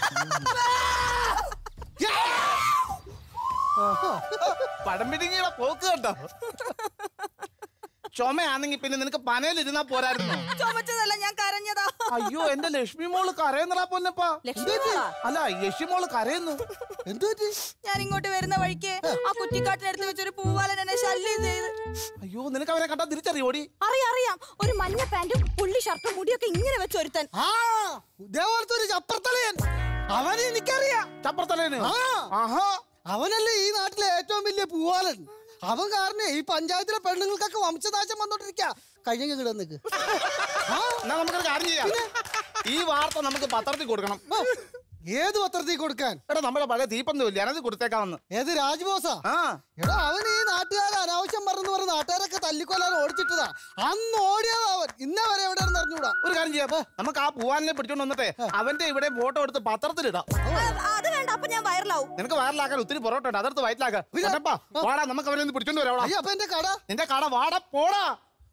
പടം പിടിങ്ങിയുടെ പോക്ക് കേട്ടോ. ചുമയാണെങ്കിൽ പിന്നെ നിനക്ക് പനയിലിരുന്നാ പോരായിരുന്നു. ചുമച്ചതല്ല, ഞാൻ കരഞ്ഞതാ. അയ്യോ എന്റെ ലക്ഷ്മി മോള് കരയുന്നടാ പൊന്നപ്പാ. അല്ല ലക്ഷ്മി മോള് കരയുന്നു. എന്തു ഞാൻ ഇങ്ങോട്ട് വരുന്ന വഴിക്ക് ആ കുറ്റിക്കാട്ടിനടുത്ത് വെച്ചൊരു പൂവാലൻ എന്നെ ശല്യം ചെയ്ത്. അയ്യോ നിനക്ക് അവരെ കണ്ടാ തിരിച്ചറിയോടി? അറിയാം അറിയാം. ഒരു മഞ്ഞ പാന്റും പുള്ളി ഷർട്ടും മുടിയൊക്കെ ഇങ്ങനെ വെച്ച് ഒരുത്തൻ. ഒരു ചപ്പർത്തലയൻ. അവനെ എനിക്കറിയാം. ചപ്പർത്തലയന്? അവനല്ലേ ഈ നാട്ടിലെ ഏറ്റവും വലിയ പൂവാലൻ. അവൻ കാരണം ഈ പഞ്ചായത്തിലെ പെണ്ണുങ്ങൾക്കൊക്കെ വംശനാശം വന്നോണ്ടിരിക്ക. കഴിഞ്ഞ നിക്ക് എന്നാ നമുക്കൊരു കാര്യം ചെയ്യാം. ഈ വാർത്ത നമുക്ക് പത്രത്തിൽ കൊടുക്കണം. ഏത് പത്രത്തിൽ കൊടുക്കാൻ? എടാ നമ്മുടെ പഴയ തീപ്പന്തം ഇല്ലേ, അതിനകത്ത് കൊടുത്തേക്കാമെന്ന്. ഏത് രാജ്ബോസാ? എടാ അവൻ ഈ നാട്ടുകാരെ അനാവശ്യം പറഞ്ഞു പറഞ്ഞ് നാട്ടുകാരൊക്കെ തല്ലിക്കൊല്ലാൻ ഓടിച്ചിട്ടതാ. അന്ന് ഓടിയതാ അവൻ. ഇന്നേ വരെ എവിടെയാണെന്ന് അറിഞ്ഞൂടാ. ഒരു കാര്യം ചെയ്യാം, നമുക്ക് ആ പൂവാലിനെ പിടിച്ചോണ്ട് വന്നിട്ടേ അവന്റെ ഇവിടെ ഫോട്ടോ എടുത്ത് പത്രത്തിലിടാം. അത് വേണ്ട, അപ്പൊ ഞാൻ വൈറലാവും. നിനക്ക് വയറിലാക്കാൻ ഒത്തിരി പൊറോട്ട ഉണ്ട്, അതെടുത്ത് വയറ്റിലാക്കാം. വാടാ, നമുക്ക് അവനെ ഒന്ന് പിടിച്ചോണ്ട് വരാം. അപ്പൊ എന്റെ കട നിന്റെ കട വാടാ പോടാ.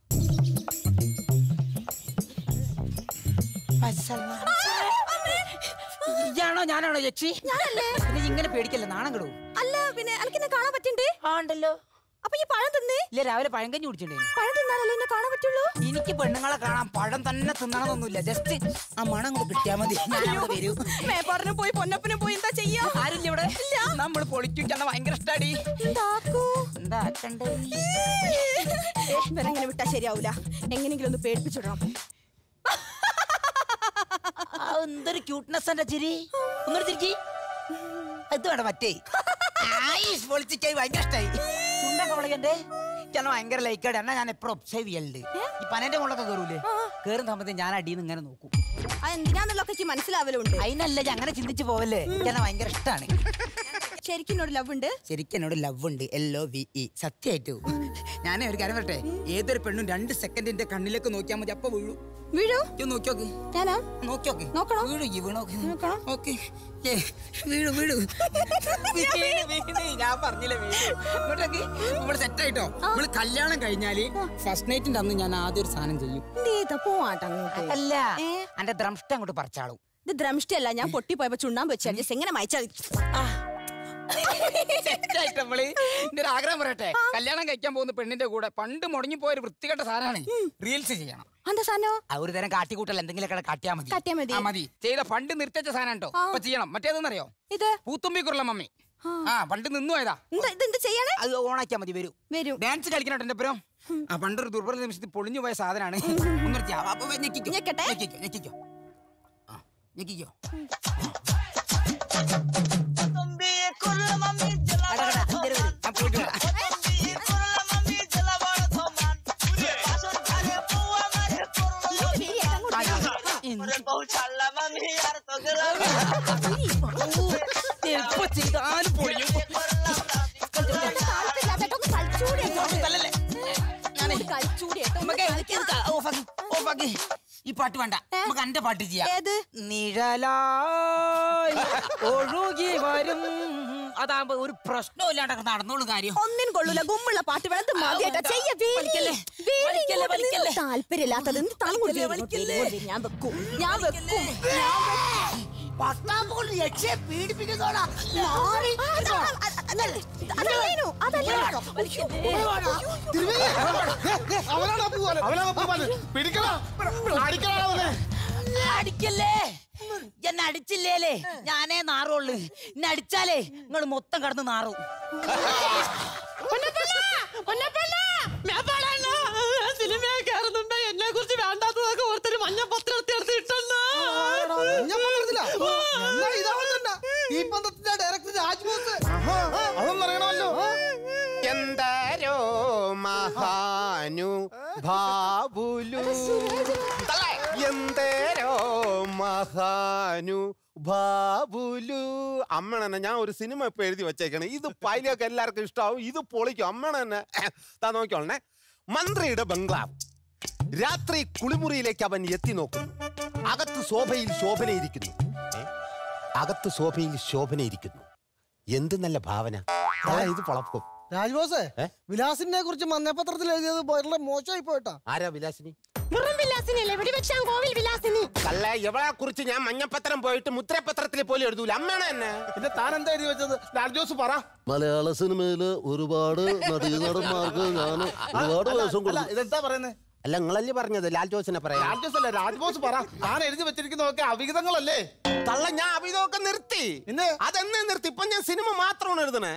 ഇയാണോ ഞാനാണോ യക്ഷി? ഞാനല്ലേ. പിന്നെ ഇങ്ങനെ പേടിക്കല്ലേ, നാണം കെടും. അല്ല പിന്നെ എനിക്കെന്നെ കാണാൻ പറ്റണ്ടേ? ആ ഉണ്ടല്ലോ. അപ്പൊ ഈ പഴം തിന്നേ? ഇല്ല, രാവിലെ പഴങ്കഞ്ഞി കുടിച്ചിട്ടേ. പഴം തിന്നാലല്ലേ എന്നെ കാണാൻ പറ്റുള്ളൂ? എനിക്ക് പെണ്ണുങ്ങളെ കാണാൻ പഴം തന്നെ തിന്നണമെന്നൊന്നുമില്ല, ജസ്റ്റ് ആ മണം കൂടെ കിട്ടിയാ മതി. വരൂ. മേപ്പാറിനും പോയി പൊന്നപ്പനും പോയി എന്താ ചെയ്യാ? ആരില്ല ഇവിടെ. നമ്മൾ പൊളിക്കും. ചേട്ടൻ ഭയങ്കര ഇഷ്ടാടി. എന്താ ആക്കണ്ടേ? ഇവരെങ്ങനെ വിട്ടാ ശരിയാവൂല. എങ്ങനെങ്കിലും ഒന്ന് പേടിപ്പിച്ചിടണം. എന്തൊരു ക്യൂട്ട്നെസ് എന്റെ ചിരി. ഒന്നൊരു ചിരിക്കി. അത് വേണ്ട മറ്റേ പൊളിച്ചിട്ടായി ഭയങ്കര ഇഷ്ടായി. ചുണ്ടൊക്കെ വിളകണ്ടേ. ഞാൻ ഭയങ്കര ലൈക്കാട് എന്നാ ഞാൻ എപ്പോഴും ഒബ്സർവ് ചെയ്യലുണ്ട്. ഈ പനന്റെ മുകളിലൊക്കെ കയറൂലേ, കയറുന്ന സമയത്ത് ഞാൻ അടിയിൽ ഇങ്ങനെ നോക്കും. എന്തിനാന്നുള്ളൊക്കെ മനസ്സിലാവലുണ്ട്. അതിനല്ല അങ്ങനെ ചിന്തിച്ചു പോവല്ലേ. ഞാൻ ഭയങ്കര ഇഷ്ടമാണ്. ശരിക്കും എന്നോട് ലവ് ഉണ്ട്. ശരിക്കും എന്നോട് ലവ് ഉണ്ട്. L O V E. സത്യമായിട്ടു. ഞാനേ ഒരു കാര്യം പറട്ടെ, ഏതൊരു പെണ്ണും രണ്ട് സെക്കൻഡിന്റെ കണ്ണിലേക്ക് നോക്കിയാൽ മതി, അപ്പൊ വീഴൂ. വീഴൂ? നോക്കിയോക്ക്. ഞാനാ നോക്കിയോക്ക്. നോക്കണം. വീഴൂ. ഈ വീണോക്ക്. ഓക്കെ. വീഴു വീഴു. ഞാൻ പറഞ്ഞില്ല വീഴു. ഇങ്ങോട്ടേക്ക് നമ്മള് സെറ്റ് ആയിട്ടോ. നമ്മള് കല്യാണം കഴിഞ്ഞാല് ഫസ്റ്റ് നൈറ്റിന്റെ അന്ന് ഞാൻ ആദ്യം ഒരു സാധനം ചെയ്യും. അല്ല, എന്റെ ദ്രംഷ്ട അങ്ങോട്ട് പറിച്ചാളും. ഇത് ദ്രംഷ്ട അല്ല, ഞാൻ പൊട്ടിപ്പോയപ്പോ ചുണ്ണാൻ വെച്ചാൽ എങ്ങനെ മായച്ചാൽ നമ്മള് എന്റെ ഒരു ആഗ്രഹം പറയട്ടെ, കല്യാണം കഴിക്കാൻ പോകുന്ന പെണ്ണിന്റെ കൂടെ പണ്ട് മുടങ്ങിപ്പോയ ഒരു വൃത്തികെട്ട സാധനമാണ് റീൽസ് ചെയ്യണം. ഒരു തരം കാട്ടിക്കൂട്ടൽ എന്തെങ്കിലുമൊക്കെ കാട്ടിയാ മതി. മതി ചെയ്ത പണ്ട് നിർത്തിച്ച സാധനം കേട്ടോ. അപ്പൊ ചെയ്യണം. മറ്റേതെന്നറിയോ? ഇത് പൂത്തുമ്പിക്കുള്ള മമ്മി. ആ പണ്ട് നിന്നു പോയതാ. അത് ഓണാക്കിയാ മതി. വരൂ. ഡാൻസ് കളിക്കണോട്ടോ എന്റെ പുരം. ആ പണ്ടൊരു ദുർബല നിമിഷത്തിൽ പൊളിഞ്ഞു പോയ സാധനമാണ്. ഞെക്കിക്കോ ഞെക്കിക്കോ ഞെക്കിക്കോ. ഈ പാട്ട് വേണ്ട, നമുക്ക് എന്റെ പാട്ട് ചെയ്യാം. നിഴലായി ഒഴുകി വരും. അതാകുമ്പോ ഒരു പ്രശ്നവും ഇല്ലാണ്ട് നടന്നോളൂ കാര്യം. ഒന്നിനും കൊള്ളൂല. ഗുമ്മുള്ള പാട്ട് വേണം. താല്പര്യമില്ലാത്തത് ഞാൻ വെക്കും. ഞാൻ വെക്കും. പീഡിപ്പിക്കുന്നോടാ. അടിക്കല്ലേ. എന്നെ അടിച്ചില്ലേലേ ഞാനേ നാറുള്ളു. എന്നെ അടിച്ചാലേ നിങ്ങൾ മൊത്തം കടന്ന് നാറും. എന്നെ കുറിച്ച് വേണ്ടാത്തതൊക്കെ ഓർത്തൊരു മഞ്ഞപ്പത്രം എടുത്ത് ഇട്ടെന്നാ. എന്തരോ മഹാനു ഭാവുലു. എന്തരോ മഹാനു ബാബുലു. അമ്മണന്നെ ഞാൻ ഒരു സിനിമ ഇപ്പൊ എഴുതി വെച്ചേക്കാണ്. ഇത് പൈലൊക്കെ എല്ലാവർക്കും ഇഷ്ടാവും. ഇത് പൊളിക്കും. അമ്മണന്നെ താ നോക്കിയോളണേ. മന്ത്രിയുടെ ബംഗ്ലാവ്. രാത്രി കുളിമുറിയിലേക്ക് അവൻ എത്തി നോക്കുന്നു. അകത്ത് ശോഭയിൽ ശോഭനയിരിക്കുന്നു. അകത്ത് ശോഭയിൽ ശോഭനയിരിക്കുന്നു. എന്ത് നല്ല ഭാവന. ഇത് പൊളക്കും. രാജ്ബോസേ, വിലാസിനെ കുറിച്ച് മഞ്ഞപത്രത്തിൽ എഴുതിയത് വളരെ മോശമായി പോയിട്ടാ. ആരാ വിലാസിനി? എവളെ കുറിച്ച് ഞാൻ മഞ്ഞപ്പത്രം പോയിട്ട് മുദ്രപത്രത്തിൽ പോലും എഴുതൂല. അമ്മയാണ് എന്നെ. പിന്നെ താൻ എന്താ എഴുതി വെച്ചത്? ലാൽ ജോസ് പറ. മലയാള സിനിമയില് ഒരുപാട് നടീനടന്മാർക്ക് ഞാൻ ഒരുപാട് വേഷം കൊടുത്തു. ഇതെന്താ പറയുന്നത്? അല്ല, നിങ്ങളല്ലേ പറഞ്ഞത് ലാൽ ജോസിനെ പറയാം. ലാൽ ജോസ് അല്ല, രാജ്ബോസ് പറ. താൻ എഴുതി വെച്ചിരിക്കുന്നതൊക്കെ അവിഹിതങ്ങളല്ലേ? തള്ള, ഞാൻ അവിഹിതമൊക്കെ നിർത്തി. അതെന്നെ നിർത്തി. ഇപ്പൊ ഞാൻ സിനിമ മാത്രമാണ് എഴുതണേ.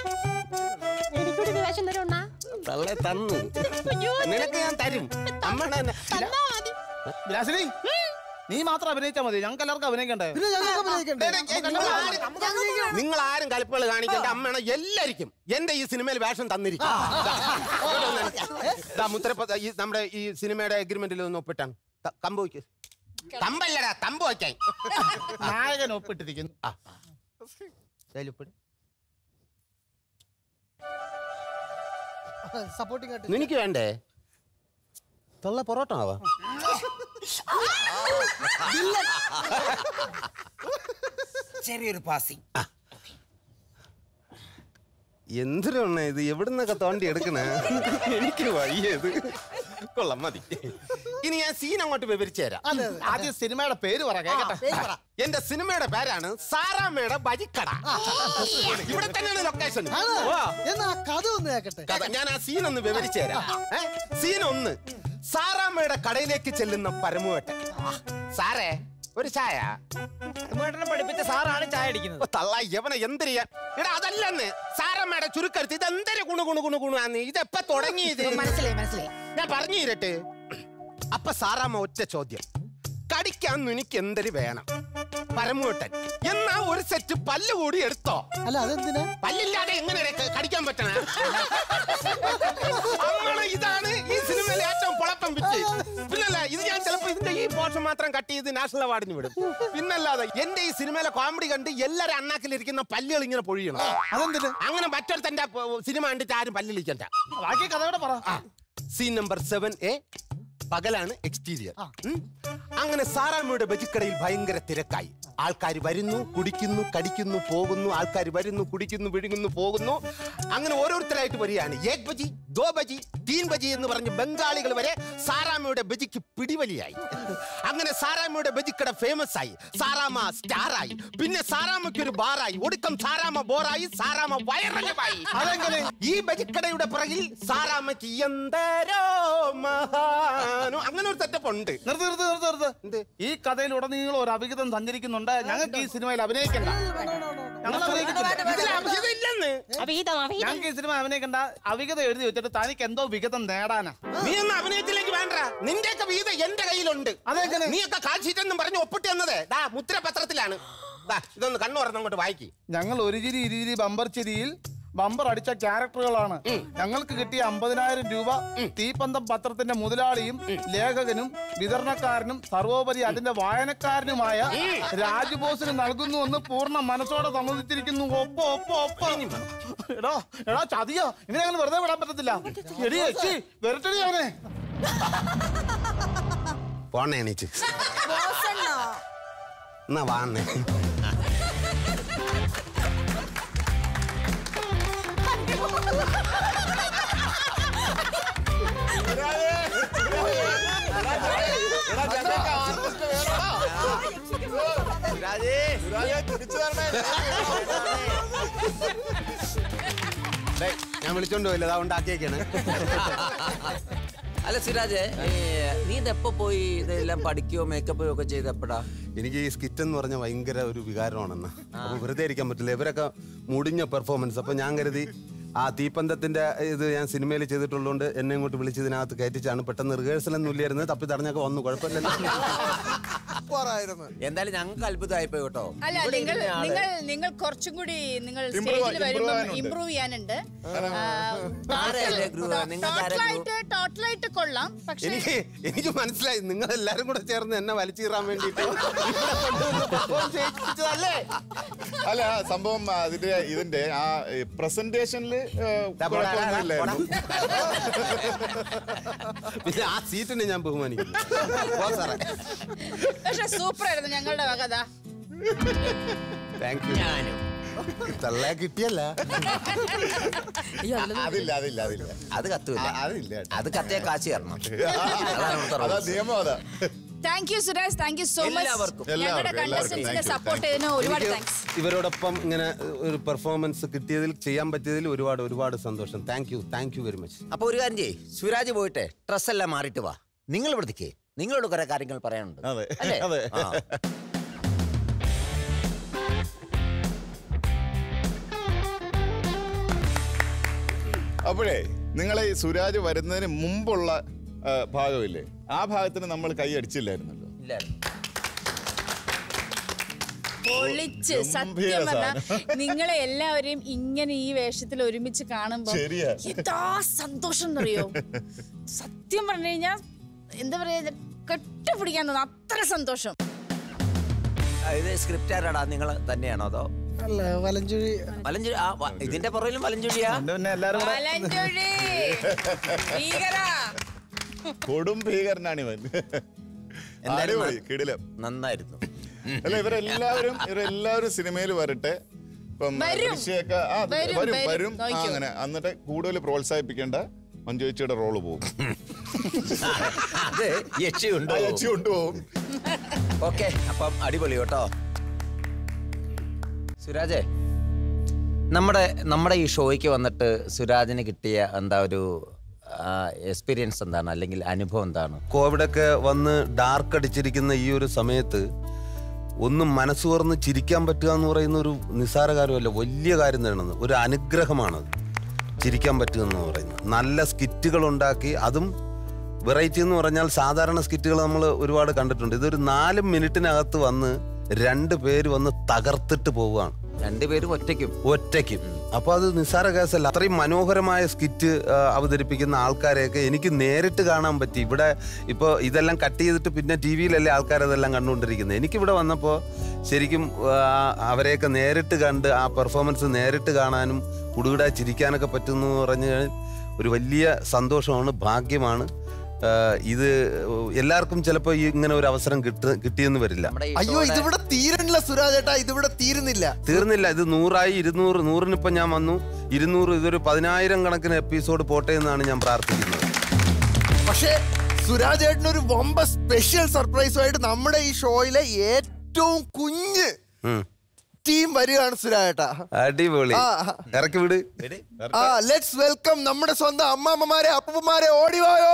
തള്ളെ തന്നു. നിനക്ക് ഞാൻ തരും. അമ്മ വിലാസിനി, നീ മാത്രം അഭിനയിച്ചാ മതി. ഞങ്ങൾക്ക് എല്ലാവർക്കും അഭിനയിക്കണ്ടേ? നിങ്ങൾ ആരും കലിപ്പുകൾ കാണിക്കണ്ട. അമ്മയാണ് എല്ലാരിക്കും എന്റെ ഈ സിനിമയിൽ വേഷം തന്നിരിക്കും. മുദ്രപത്ര നമ്മുടെ ഈ സിനിമയുടെ അഗ്രിമെന്റിൽ ഒന്ന് ഒപ്പിട്ടാണ്. കമ്പ് വയ്ക്ക്. കമ്പല്ലടാ തമ്പ് വയ്ക്കാൻ. നായകൻ ഒപ്പിട്ടിരിക്കുന്നു. സപ്പോർട്ടിംഗ് ആയിട്ട് നിനക്ക് വേണ്ടേ? തള്ള പൊറോട്ട ആവാ. ചെറിയൊരു പാസിംഗ്. എന്തിനാണ് ഇത്? എവിടുന്നൊക്കെ തോണ്ടി എടുക്കണേ? എനിക്ക് വയ്യത്. കൊള്ളാം, മതി. ഇനി ഞാൻ സീൻ അങ്ങോട്ട് വിവരിച്ചു തരാം. ആദ്യം സിനിമയുടെ പേര് പറ കേക്കട്ടെ. എന്റെ സിനിമയുടെ പേരാണ് സാറാമ്മയുടെ ബജിക്കട. ഇവിടെ തന്നെയാണ് ലൊക്കേഷൻ. എന്നാ കഥ ഒന്ന് കേക്കട്ടെ. ഞാൻ ആ സീൻ ഒന്ന് വിവരിച്ചു തരാം. സീൻ ഒന്ന്, സാറാമ്മയുടെ കടയിലേക്ക് ചെല്ലുന്ന പരമുവേട്ടൻ. സാറേ ഒരു ചായ. പഠിപ്പിച്ച സാറാണ് ചായ അടിക്കുന്നത്. തള്ള യവന എന്തിരിയാ? എടാ അതല്ലെന്ന്, സാറമ്മയുടെ ചുരുക്കരുത്ത് ഇതെന്തൊരു ഗുണു ഗുണു ഗുണു ഗുണാന്ന്. ഇതെപ്പ തുടങ്ങിയത്? മനസ്സിലായി മനസ്സിലായി. ഞാൻ പറഞ്ഞു തരട്ടെ. അപ്പൊ സാറാമ്മ ഒറ്റ ചോദ്യം, കടിക്കാൻ നിനക്ക് എന്തൊരു വേണം? പരമുവേട്ടൻ, എന്നാ ഒരു സെറ്റ് പല്ല് കൂടി എടുത്തോ. അല്ല അതെന്തിനാ? പല്ലില്ലാതെ എങ്ങനെ കടിക്കാൻ പറ്റണ? അങ്ങനെ ഇതാണ് ഈ സിനിമയിലെ ഏറ്റവും പൊളപ്പം വിറ്റ്. പിന്നല്ല ഇത് ഞാൻ ചിലപ്പോ ഇതിന്റെ ഈ പോർഷൻ മാത്രം കട്ട് ചെയ്ത് നാഷണൽ അവാർഡിന് വിടും. പിന്നല്ലാതെ എന്റെ ഈ സിനിമയിലെ കോമഡി കണ്ട് എല്ലാരും അണ്ണാക്കിലിരിക്കുന്ന പല്ലുകൾ ഇങ്ങനെ പൊഴിയണം. അതെന്തിന്? അങ്ങനെ മറ്റൊരുത്തന്റെ സിനിമ കണ്ടിട്ട് ആരും പല്ലിലിരിക്കണ്ട. ബാക്കി കഥയോടെ പറ. സീൻ നമ്പർ സെവൻ എ, പകലാണ് എക്സ്റ്റീരിയർ. അങ്ങനെ സാറാമ്മയുടെ ബജിക്കടയിൽ ഭയങ്കര തിരക്കായി. ആൾക്കാർ വരുന്നു, കുടിക്കുന്നു, കടിക്കുന്നു, പോകുന്നു. ആൾക്കാർ വരുന്നു, കുടിക്കുന്നു, വിഴുങ്ങുന്നു, പോകുന്നു. അങ്ങനെ ഓരോരുത്തരായിട്ട് വരികയാണ്. ഏക് ബജി, ദോ ബജി, തീൻ ബജി എന്ന് പറഞ്ഞ് ബംഗാളികൾ വരെ സാറാമ്മയുടെ ബജിക്ക് പിടിവലിയായി. അങ്ങനെ സാറാമ്മയുടെ ബജിക്കട ഫേമസ് ആയി. സാറാമ്മ സ്റ്റാറായി. പിന്നെ സാറാമ്മയ്ക്ക് ഒരു ബാറായി. ഒടുക്കം സാറാമ്മ ബോറായി. സാറാമ്മ വൈറലുമായി. അതെങ്ങനെ? ഈ ബജിക്കടയുടെ പിറകിൽ സാറാമ്മയ്ക്ക് എന്തരോ മഹാനോ അങ്ങനെ ഒരു സെറ്റപ്പ് ഉണ്ട്. നിർത്ത് നിർത്ത് നിർത്ത് നിർത്ത്. ഈ കഥയിൽ ഉടനീളം ഒരു അവിഹിതം സഞ്ചരിക്കുന്നുണ്ട്. ഞങ്ങൾക്ക് ഈ സിനിമയിൽ അഭിനയിക്കണ്ട. ഞങ്ങൾ ഞങ്ങൾക്ക് ഈ സിനിമ അഭിനയിക്കണ്ട. അവിഹിതം എഴുതി വെച്ചിട്ട് തനിക്ക് എന്തോ വിഹിതം നേടാനാ. നീ ഒന്നും അഭിനയത്തിലേക്ക് വേണ്ട. നിന്റെയൊക്കെ വീതം എന്റെ കയ്യിലുണ്ട്. അതെങ്ങനെ? നീയൊക്കെ കാഴ്ചീറ്റെന്നും പറഞ്ഞ് ഒപ്പിട്ട് തന്നത് ദാ മുദ്രപത്രത്തിലാണ്. ഇതൊന്ന് കണ്ണു പറഞ്ഞ് അങ്ങോട്ട് വായിക്കി. ഞങ്ങൾ ഒരു ചിരി ഇരുചിരി ബമ്പർ ചിരിയിൽ ബമ്പർ അടിച്ച ക്യാരക്ടറുകളാണ്. ഞങ്ങൾക്ക് കിട്ടിയ അമ്പതിനായിരം രൂപ തീപ്പന്തം പത്രത്തിന്റെ മുതലാളിയും ലേഖകനും വിതരണക്കാരനും സർവോപരി അതിന്റെ വായനക്കാരനുമായ രാജ്ബോസിന് നൽകുന്നുവെന്ന് പൂർണ്ണ മനസ്സോടെ സമ്മതിച്ചിരിക്കുന്നു. ഒപ്പ ഒപ്പ ഒപ്പ. എടാ എടാ ചതിയോ, ഇങ്ങനെ അങ്ങനെ വെറുതെ വിടാൻ പറ്റത്തില്ല. എടി എച്ചി വരട്ടടി അവനെ. പോണേ എണീച്ച്. എന്നാ വാണേ. ഞാൻ വിളിച്ചോണ്ട് പോയില്ല, അതാ ഉണ്ടാക്കിയേക്കാണ്. അല്ല സിരാജേ, നീ ഇതെപ്പോ പോയി ഇതെല്ലാം പഠിക്കുകയോ മേക്കപ്പ് ഒക്കെ ചെയ്തപ്പോഴാ? എനിക്ക് ഈ സ്കിറ്റ് എന്ന് പറഞ്ഞ ഭയങ്കര ഒരു വികാരമാണെന്ന്. അപ്പൊ വെറുതെ ഇരിക്കാൻ പറ്റില്ല. ഇവരൊക്കെ മുടിഞ്ഞ പെർഫോമൻസ്. അപ്പൊ ഞാൻ കരുതി ആ തീപ്പന്തത്തിന്റെ ഇത് ഞാൻ സിനിമയിൽ ചെയ്തിട്ടുള്ളതുകൊണ്ട് എന്നെ ഇങ്ങോട്ട് വിളിച്ചതിനകത്ത് കയറ്റിച്ചാണ്. പെട്ടെന്ന് റിഹേഴ്സൽ ഒന്നും ഇല്ലായിരുന്നു. തപ്പി തടഞ്ഞൊക്കെ വന്നു. കുഴപ്പമില്ല. എന്തായാലും ഞങ്ങൾക്ക് അത്ഭുതമായിപ്പോയി കേട്ടോ. അല്ല നിങ്ങൾ നിങ്ങൾ നിങ്ങൾ കുറച്ചും കൂടി നിങ്ങൾ സ്റ്റേജിൽ വരുമ്പോൾ ഇമ്പ്രൂവ് ചെയ്യാനുണ്ട്. ടോട്ടലായിട്ട് കൊള്ളാം. പക്ഷേ എനിക്ക് എനിക്ക് മനസ്സിലായി നിങ്ങൾ എല്ലാരും കൂടെ ചേർന്ന് എന്നെ വലിച്ചീറാൻ വേണ്ടിട്ട്. അല്ല സംഭവം അതിന്റെ ഇതിന്റെ ആ പ്രസന്റേഷനിൽ പിന്നെ ആ സീറ്റിനെ ഞാൻ ബഹുമാനിക്കുന്നു. പക്ഷെ സൂപ്പർ ആയിരുന്നു ഞങ്ങളുടെ കഥ. Thank you. തള്ള കിട്ടിയല്ല. അതില്ല അതില്ല അതില്ല അത് കത്തൂല്ല. അതില്ല. അത് കത്തിയ കാശി തരണം. നിയമം അതാ. Thank you Suraj, thank you so much. ഞങ്ങളുടെ കണ്ടസ്റ്റൻസിനെ സപ്പോർട്ട് ചെയ്തതിന് ഒരുപാട് താങ്ക്സ്. ഇവരോടൊപ്പം ഇങ്ങനെ ഒരു പെർഫോമൻസ് കിട്ടിയതിൽ ചെയ്യാൻ പറ്റിയതിൽ ഒരുപാട് ഒരുപാട് സന്തോഷം. Thank you thank you very much. അപ്പൊ ഒരു കാര്യം ചെയ്യ്, സുരാജ് പോയിട്ട് ഡ്രസ് എല്ലാം മാറിയിട്ട് വാ. നിങ്ങൾ ഇവിടത്തേക്ക് നിങ്ങളോട് കുറെ കാര്യങ്ങൾ പറയാനുണ്ട്. അതെ അല്ലേ? അതെ. അപ്പോഴേ നിങ്ങളെ ഈ സുരാജ് വരുന്നതിന് മുമ്പുള്ള ഭാഗമില്ലേ, ആ ഭാഗത്തിന് നമ്മൾ കൈ അടിച്ചില്ലായിരുന്നല്ലോ. പൊളിച്ച് സത്യം പറഞ്ഞാൽ നിങ്ങളെ എല്ലാവരെയും ഇങ്ങനെ ഈ വേഷത്തിൽ ഒരുമിച്ച് കാണുമ്പോ എന്താ സന്തോഷം എന്നറിയോ. സത്യം പറഞ്ഞു കഴിഞ്ഞാ എന്താ പറയാ, കെട്ടിപ്പിടിക്കാൻ തോന്നുന്നു, അത്ര സന്തോഷം. ഇത് സ്ക്രിപ്റ്റ് ആരാടാ, നിങ്ങൾ തന്നെയാണോ അതോ? അല്ല, വലഞ്ചുഴി. വലഞ്ചുഴി ആ, വ- ഇതിന്റെ പുറകിലും വലഞ്ചുഴിയാ? വലഞ്ചുഴി ഭീകരാ. കൊടും ഭീകരനാണ് ഇവൻ. അടിപൊളി, കിടിലം. നന്നായിരുന്നു. അല്ല, ഇവരെല്ലാവരും ഇവരെല്ലാവരും സിനിമയിൽ വരട്ടെ. ഇപ്പം വരും. ഋഷിയൊക്കെ ആ, അത് വരും, വരും വരും. വരും ആ, നോക്കൂ. അങ്ങനെ എന്നിട്ട് കൂടുതൽ പ്രോത്സാഹിപ്പിക്കേണ്ട മഞ്ജു ചേച്ചിയുടെ റോള് പോകും. അത് യക്ഷി ഉണ്ടോ? ആ, യക്ഷി കൊണ്ടുപോകും. ഓക്കെ, അപ്പം അടിപൊളി കേട്ടോ. സുരാജേ, നമ്മുടെ നമ്മുടെ ഈ ഷോയ്ക്ക് വന്നിട്ട് സുരാജിന് കിട്ടിയ എന്താ ഒരു എക്സ്പീരിയൻസ് എന്താണ്, അല്ലെങ്കിൽ അനുഭവം എന്താണ്? കോവിഡൊക്കെ വന്ന് ഡാർക്ക് അടിച്ചിരിക്കുന്ന ഈ ഒരു സമയത്ത് ഒന്നും മനസ്സ് തുറന്ന് ചിരിക്കാൻ പറ്റുക എന്ന് പറയുന്ന ഒരു നിസ്സാര കാര്യമല്ല, വലിയ കാര്യം തന്നെയാണ്. ഒരു അനുഗ്രഹമാണത് ചിരിക്കാൻ പറ്റുക എന്ന് പറയുന്നത്. നല്ല സ്കിറ്റുകൾ ഉണ്ടാക്കി, അതും വെറൈറ്റി എന്ന് പറഞ്ഞാൽ സാധാരണ സ്കിറ്റുകൾ നമ്മൾ ഒരുപാട് കണ്ടിട്ടുണ്ട്. ഇതൊരു നാല് മിനിറ്റിനകത്ത് വന്ന് രണ്ട് പേര് വന്ന് തകർത്തിട്ട് പോവുകയാണ്. രണ്ടുപേരും ഒറ്റയ്ക്കും ഒറ്റയ്ക്കും അപ്പോൾ അത് നിസ്സാര കേസല്ല. അത്രയും മനോഹരമായ സ്കിറ്റ് അവതരിപ്പിക്കുന്ന ആൾക്കാരെയൊക്കെ എനിക്ക് നേരിട്ട് കാണാൻ പറ്റി. ഇവിടെ ഇപ്പോൾ ഇതെല്ലാം കട്ട് ചെയ്തിട്ട് പിന്നെ ടി വിയിലല്ലേ ആൾക്കാരതെല്ലാം കണ്ടുകൊണ്ടിരിക്കുന്നത്. എനിക്കിവിടെ വന്നപ്പോൾ ശരിക്കും അവരെയൊക്കെ നേരിട്ട് കണ്ട് ആ പെർഫോമൻസ് നേരിട്ട് കാണാനും കുടുകിടാ ചിരിക്കാനൊക്കെ പറ്റുന്നു പറഞ്ഞ് ഒരു വലിയ സന്തോഷമാണ്, ഭാഗ്യമാണ്. ഇത് എല്ലാവർക്കും ചിലപ്പോ ഇങ്ങനെ ഒരു അവസരം കിട്ട കിട്ടിയെന്ന് വരില്ല. അയ്യോ, ഇതിവിടെ തീരണില്ല സുരാജേട്ടാ, ഇതിവിടെ തീരുന്നില്ല തീർന്നില്ല. ഇത് നൂറായി, ഇരുന്നൂറ്, നൂറിനിപ്പം ഞാൻ വന്നു, ഇരുന്നൂറ്, ഇതൊരു പതിനായിരം കണക്കിന് എപ്പിസോഡ് പോട്ടെ എന്നാണ് ഞാൻ പ്രാർത്ഥിക്കുന്നത്. പക്ഷേ സുരാജേട്ടന് ഒരു വമ്പ സ്പെഷ്യൽ സർപ്രൈസുമായിട്ട് നമ്മുടെ ഈ ഷോയിലെ ഏറ്റവും കുഞ്ഞ് ടീം വരികയാണ് സുരാജേട്ടാ. അടിപൊളി, ഇറക്കി വിട്. ആ, ലെറ്റ്സ് വെൽക്കം നമ്മുടെ സ്വന്തം അമ്മാമ്മമാരെ അപ്പൂപ്പന്മാരെ. ഓടിവായോ.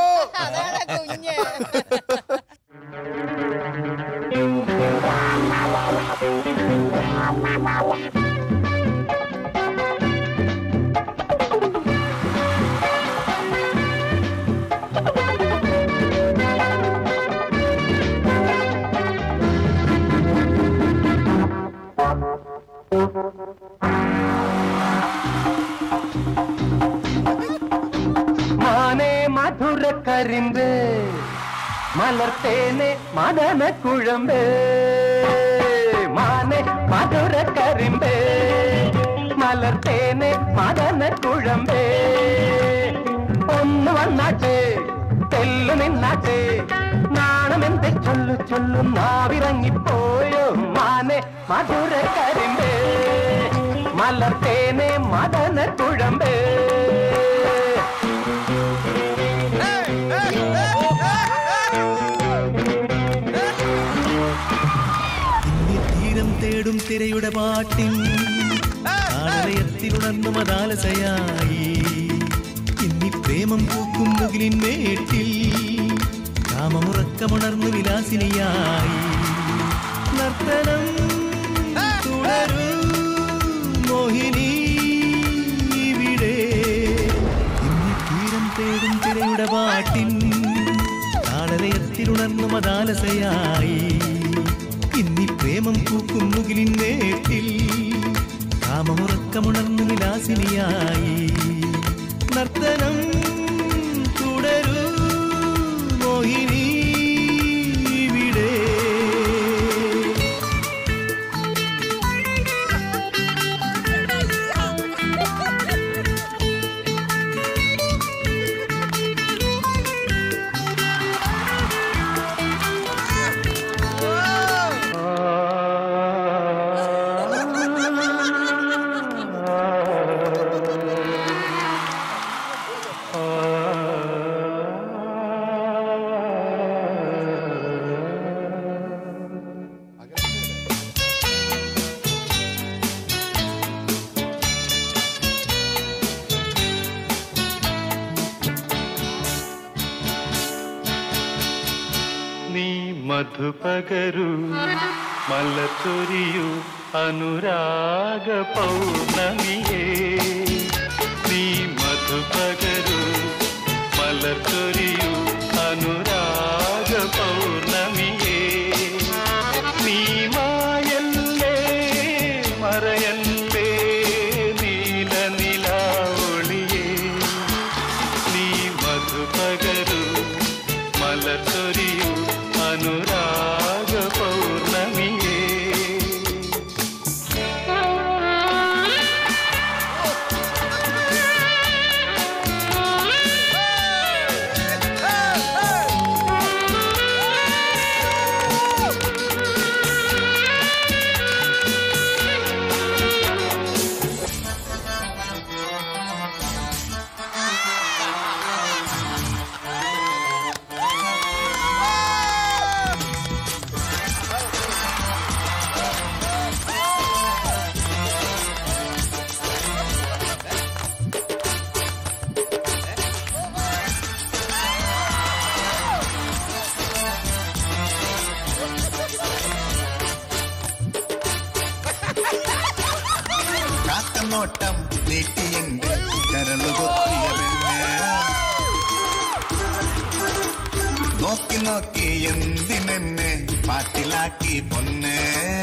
മാനേ മധുര കരിമ്പ് മലർത്തേനെ മദന കുഴമ്പ്, മാനേ മധുര കരിമ്പ് മലർത്തേനെ മദന കുഴമ്പ്, ഒന്ന് വന്നാട്ടെ തെല്ലു നിന്നാട്ടെ, നാണമെന്തെ ചൊല്ലു ചൊല്ലു നാവിറങ്ങിപ്പോയോ, മാനേ മധുര കരിമ്പ് മലർത്തേനെ മദന കുഴമ്പ്. തീരം തേടും തിരയുടെ പാട്ടിൻ ആളയത്തിലുണർന്നു മതാലസയായി, ഇന്നി പ്രേമം പൂക്കും മുകിലിൻ മേട്ടിൽ കാമമുറക്കമുണർന്നു വിലാസിനിയായി, നർത്തനം തുടരൂ മോഹിനി ഇവിടെ, ഇന്നി തീരം തേടും തിരയുടെ പാട്ടിൻ ആളയത്തിലുണർന്നു മതാലസയായി, ഇന്നി പ്രേമം പൂക്കും മുകിലിൻ മേട്ടിൽ കാമമുറക്കമുണർന്നു വിലാസിനിയായി, നർത്തനം തുടരൂ മോഹിനി ഇവിടെ. മധുപകരു മലച്ചൊരിയു അനുരാഗ പൗർണമിയേ, നീ മധുപകരു മലച്ചൊരിയു അനുരാഗ പൗർണമിയേ, നീ മായല്ലേ മറയല്ലേ നീല നിലാവൊളിയേ, നീ മധുപകരു മലച്ചൊരിയു കാക്കനോട്ടം നീട്ടിയെന്റെ കരളുകൊത്തിയ പെണ്ണേ നോക്കി നോക്കി എന്തിനെന്നെ പാട്ടിലാക്കി പൊന്നെ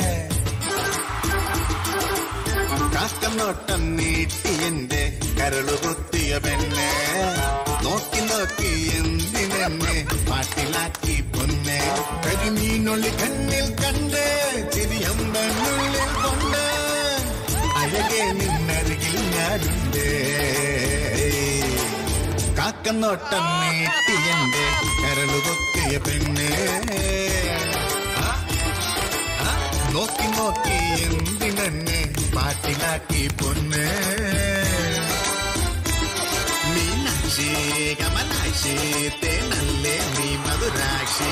കാക്കനോട്ടം നീട്ടിയെന്റെ കരളുകൊത്തിയ പെണ്ണെ നോക്കി നോക്കി എന്തിനെന്നെ പാട്ടിലാക്കി പൊന്നെ കരിമീനൊളി കണ്ണിൽ കണ്ട് ചിരിയമ്പനുള്ളിൽ കൊണ്ട് അഴകെ നിന്നരികിൽ ഞാനുണ്ട് കാക്കനോട്ടം നീട്ടിയെന്റെ കരളുകൊത്തിയ പെണ്ണെ നോക്കി നോക്കി എന്തിനെന്നെ പാട്ടിലാക്കി പൊന്നെ മീനാക്ഷി കമലാക്ഷി തേനല്ലേ നീ മധുരാക്ഷി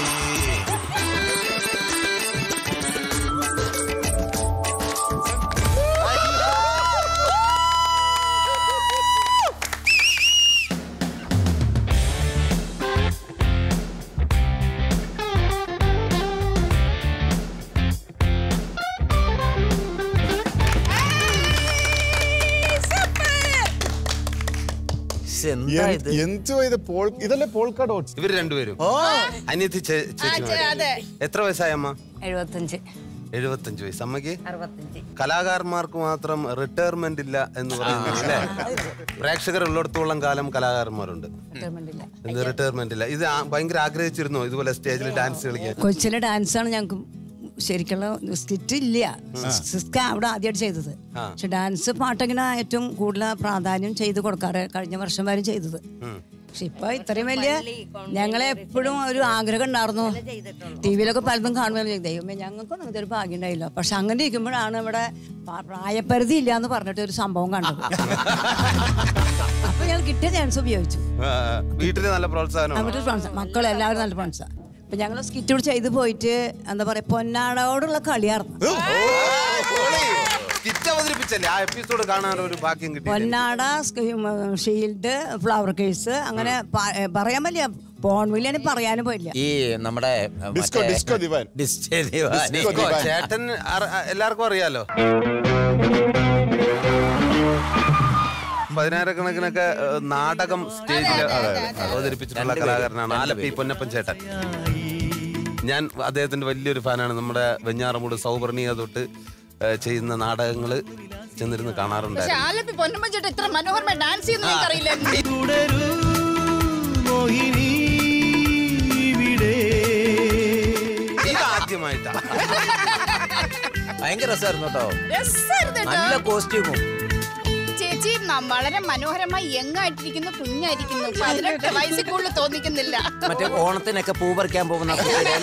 ഇതല്ലേ പോൾക്ക ഡോട്ട്സ്. ഇവര് രണ്ടുപേരും അനിയത്തി ചേച്ചി. എത്ര വയസ്സായ അമ്മ? എഴുപത്തഞ്ച്. എഴുപത്തഞ്ച് വയസ്സ്. അമ്മക്ക് കലാകാരന്മാർക്ക് മാത്രം റിട്ടയർമെന്റ് ഇല്ല എന്ന് പറയുന്നത് അല്ലേ? പ്രേക്ഷകർ ഉള്ളിടത്തോളം കാലം കലാകാരന്മാരുണ്ട്, എന്ത് റിട്ടയർമെന്റ് ഇല്ല. ഇത് ഭയങ്കര ആഗ്രഹിച്ചിരുന്നോ ഇതുപോലെ സ്റ്റേജിൽ ഡാൻസ് കളിക്കാൻ? കൊച്ചിലെ ഡാൻസാണ് ഞങ്ങൾക്ക് ശരിക്കുള്ള സ്കിറ്റ് ഇല്ല. സിസ്ക അവിടെ ആദ്യമായിട്ട് ചെയ്തത്. പക്ഷെ ഡാൻസ് പാട്ടിങ്ങനെ ഏറ്റവും കൂടുതൽ പ്രാധാന്യം ചെയ്ത് കൊടുക്കാറ് കഴിഞ്ഞ വർഷം വരെ ചെയ്തത്. പക്ഷെ ഇപ്പൊ ഇത്രയും വലിയ ഞങ്ങളെ എപ്പോഴും ഒരു ആഗ്രഹം ഉണ്ടായിരുന്നു. ടി വിയിലൊക്കെ പലതും കാണുമ്പോൾ ദൈവമേ ഞങ്ങൾക്കൊന്നും ഇതൊരു ഭാഗ്യം ഉണ്ടായില്ല. പക്ഷെ അങ്ങനെ ഇരിക്കുമ്പോഴാണ് ഇവിടെ പ്രായപരിധി ഇല്ല എന്ന് പറഞ്ഞിട്ട് ഒരു സംഭവം കണ്ടത്. അപ്പൊ ഞങ്ങൾ കിട്ടിയ ചാൻസ് ഉപയോഗിച്ചു. വീട്ടില് നല്ല പ്രോത്സാഹനം, മക്കളെല്ലാവരും നല്ല പ്രോത്സാഹനം. അപ്പൊ ഞങ്ങൾ സ്കിറ്റ് ചെയ്ത് പോയിട്ട് എന്താ പറയാ പൊന്നാടോടുള്ള കളിയായിരുന്നു. പൊന്നാട, ഷീൽഡ്, ഫ്ലവർ കേസ്, അങ്ങനെ പറയാൻ പറ്റില്ല. പോൺവില്ലാണ് പറയാനും പോയില്ല. ഈ നമ്മുടെ ചേട്ടൻ എല്ലാവർക്കും അറിയാലോ. പതിനായിരക്കണക്കിനൊക്കെ നാടകം സ്റ്റേജിൽ അവതരിപ്പിച്ചിട്ടുള്ള കലാകാരനാണ് ആലപ്പി പൊന്നപ്പൻ ചേട്ടൻ. ഞാൻ അദ്ദേഹത്തിന്റെ വലിയൊരു ഫാനാണ്. നമ്മുടെ വെഞ്ഞാറമൂട് സൗവർണിക തൊട്ട് ചെയ്യുന്ന നാടകങ്ങള് ചെന്നിരുന്ന് കാണാറുണ്ടായിരുന്നു. ഇതാദ്യമായിട്ടാ. ഭയങ്കര രസമായിരുന്നു കേട്ടോ, നല്ല കോസ്റ്റ്യൂമും. ചേച്ചി വളരെ മനോഹരമായി യങ്ങായിട്ടിരിക്കുന്നു, കുഞ്ഞായിരിക്കുന്നു. പതിനെട്ട് വയസ്സിൽ കൂടുതൽ തോന്നിക്കുന്നില്ല. മറ്റേ ഓണത്തിനൊക്കെ പൂ പറിക്കാൻ പോകുന്ന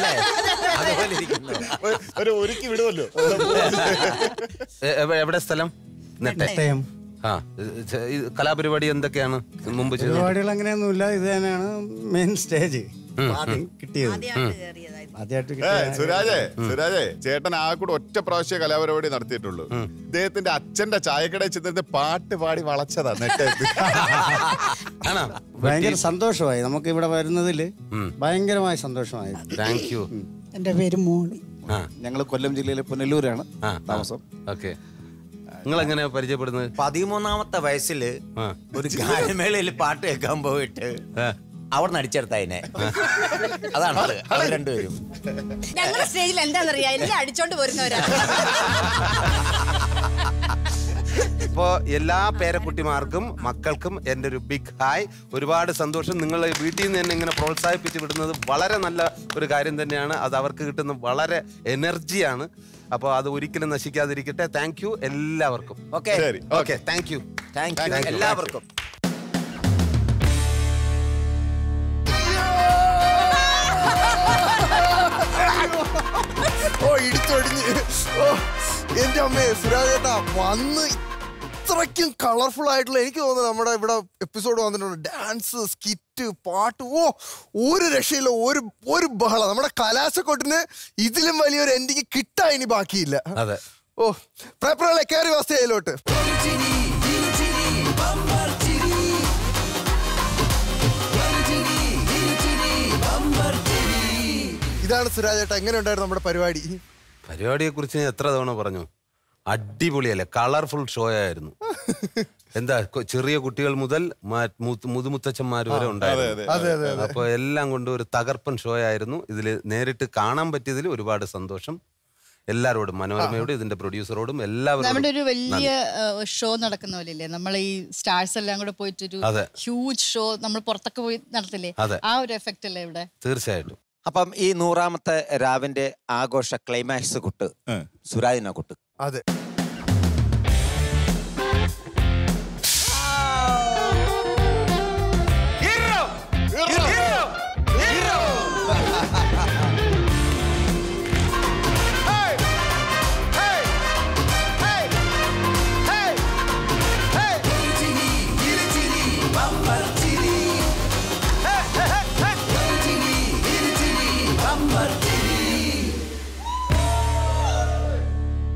എവിടെ സ്ഥലം? നെട്ടയം. ആ, കലാപരിപാടി എന്തൊക്കെയാണ് മുമ്പ് ചെയ്തത്? പരിപാടികൾ അങ്ങനെയൊന്നുമില്ല, ഇത് തന്നെയാണ് മെയിൻ സ്റ്റേജ് കിട്ടിയത്. സുരാജേ സുരാജേ ചേട്ടൻ ആ കൂടെ ഒറ്റ പ്രാവശ്യം കലാപരിപാടി നടത്തിയിട്ടുള്ളൂ. ഇദ്ദേഹത്തിന്റെ അച്ഛന്റെ ചായക്കടയിൽ ചെന്നിട്ട് പാട്ട് പാടി വളച്ചതാ നെട്ടയത്ത്. ഭയങ്കര സന്തോഷമായി നമുക്ക് ഇവിടെ വരുന്നതിൽ, ഭയങ്കരമായ സന്തോഷമായി. Thank you. എന്റെ പേര് മോളി. ഞങ്ങൾ കൊല്ലം ജില്ലയിലെ പുനലൂരാണ് താമസം. ഓക്കെ. നിങ്ങൾ എങ്ങനെയാ പരിചയപ്പെടുന്നത്? പതിമൂന്നാമത്തെ വയസ്സില് ഒരു ഗാനമേളയിൽ പാട്ട് കേൾക്കാൻ പോയിട്ട് അവിടെ നടിച്ചെടുത്തതിനെ. അതാണ് അവർ രണ്ടുപേരും. ഞങ്ങളുടെ സ്റ്റേജിൽ എന്താണെന്നറിയാം, എല്ലാം അടിച്ചോണ്ട് പോരുന്നവരാ. ഇപ്പോ എല്ലാ പേരക്കുട്ടിമാർക്കും മക്കൾക്കും എൻ്റെ ഒരു ബിഗ് ഹായ്. ഒരുപാട് സന്തോഷം. നിങ്ങൾ വീട്ടിൽ നിന്ന് തന്നെ ഇങ്ങനെ പ്രോത്സാഹിപ്പിച്ച് വിടുന്നത് വളരെ നല്ല ഒരു കാര്യം തന്നെയാണ്. അത് അവർക്ക് കിട്ടുന്ന വളരെ എനർജിയാണ്. അപ്പോൾ അത് ഒരിക്കലും നശിക്കാതിരിക്കട്ടെ. താങ്ക് യു എല്ലാവർക്കും. Okay okay thank you thank you എല്ലാവർക്കും. ഓ ഇടിച്ചൊടിഞ്ഞ്. ഓ എന്റെ അമ്മേ, സുരാജ് ചേട്ടാ വന്ന് ഇത്രയ്ക്കും കളർഫുൾ ആയിട്ടുള്ള, എനിക്ക് തോന്നുന്നു നമ്മുടെ ഇവിടെ എപ്പിസോഡ് വന്നിട്ടുണ്ട്. ഡാൻസ്, സ്കിറ്റ്, പാട്ട്, ഓ ഒരു രക്ഷയില്ല. ഒരു ഒരു ബഹളം. നമ്മുടെ കലാശക്കൊട്ടിന് ഇതിലും വലിയൊരു എൻഡിങ് കിട്ടാൻ ഇനി ബാക്കിയില്ല. അതെ. ഓ പ്രേപ്പറകളെ കയറി വസ്തയിലോട്ട്. ഇതാണ് സുരാജ് ചേട്ടാ, എങ്ങനെ ഉണ്ടായിരുന്നു നമ്മുടെ പരിപാടി? പരിപാടിയെ കുറിച്ച് ഞാൻ എത്ര തവണ പറഞ്ഞു. അടിപൊളിയല്ലേ, കളർഫുൾ ഷോ ആയിരുന്നു. എന്താ ചെറിയ കുട്ടികൾ മുതൽ മുതുമുത്തച്ഛന്മാർ വരെ ഉണ്ടായിരുന്നു. അപ്പൊ എല്ലാം കൊണ്ട് ഒരു തകർപ്പൻ ഷോ ആയിരുന്നു. ഇതിൽ നേരിട്ട് കാണാൻ പറ്റിയതിൽ ഒരുപാട് സന്തോഷം. എല്ലാരോടും, മനോരമയോടും ഇതിന്റെ പ്രൊഡ്യൂസറോടും എല്ലാവരും. നമ്മുടെ ഒരു വലിയ ഷോ നടക്കുന്ന പോലെയല്ലേ, നമ്മൾ ഈ സ്റ്റാർസ് എല്ലാം കൂടെ പോയിട്ടൊരു ഹ്യൂജ് ഷോ നമ്മൾ പുറത്തൊക്കെ പോയി നടത്തില്ലേ, ആ ഒരു എഫക്റ്റ് അല്ലേ ഇവിടെ? തീർച്ചയായിട്ടും. അപ്പം ഈ നൂറാമത്തെ രാവിന്റെ ആഘോഷ ക്ലൈമാക്സ് കുട്ട് സുരാജിനെ കുട്ട്. അതെ.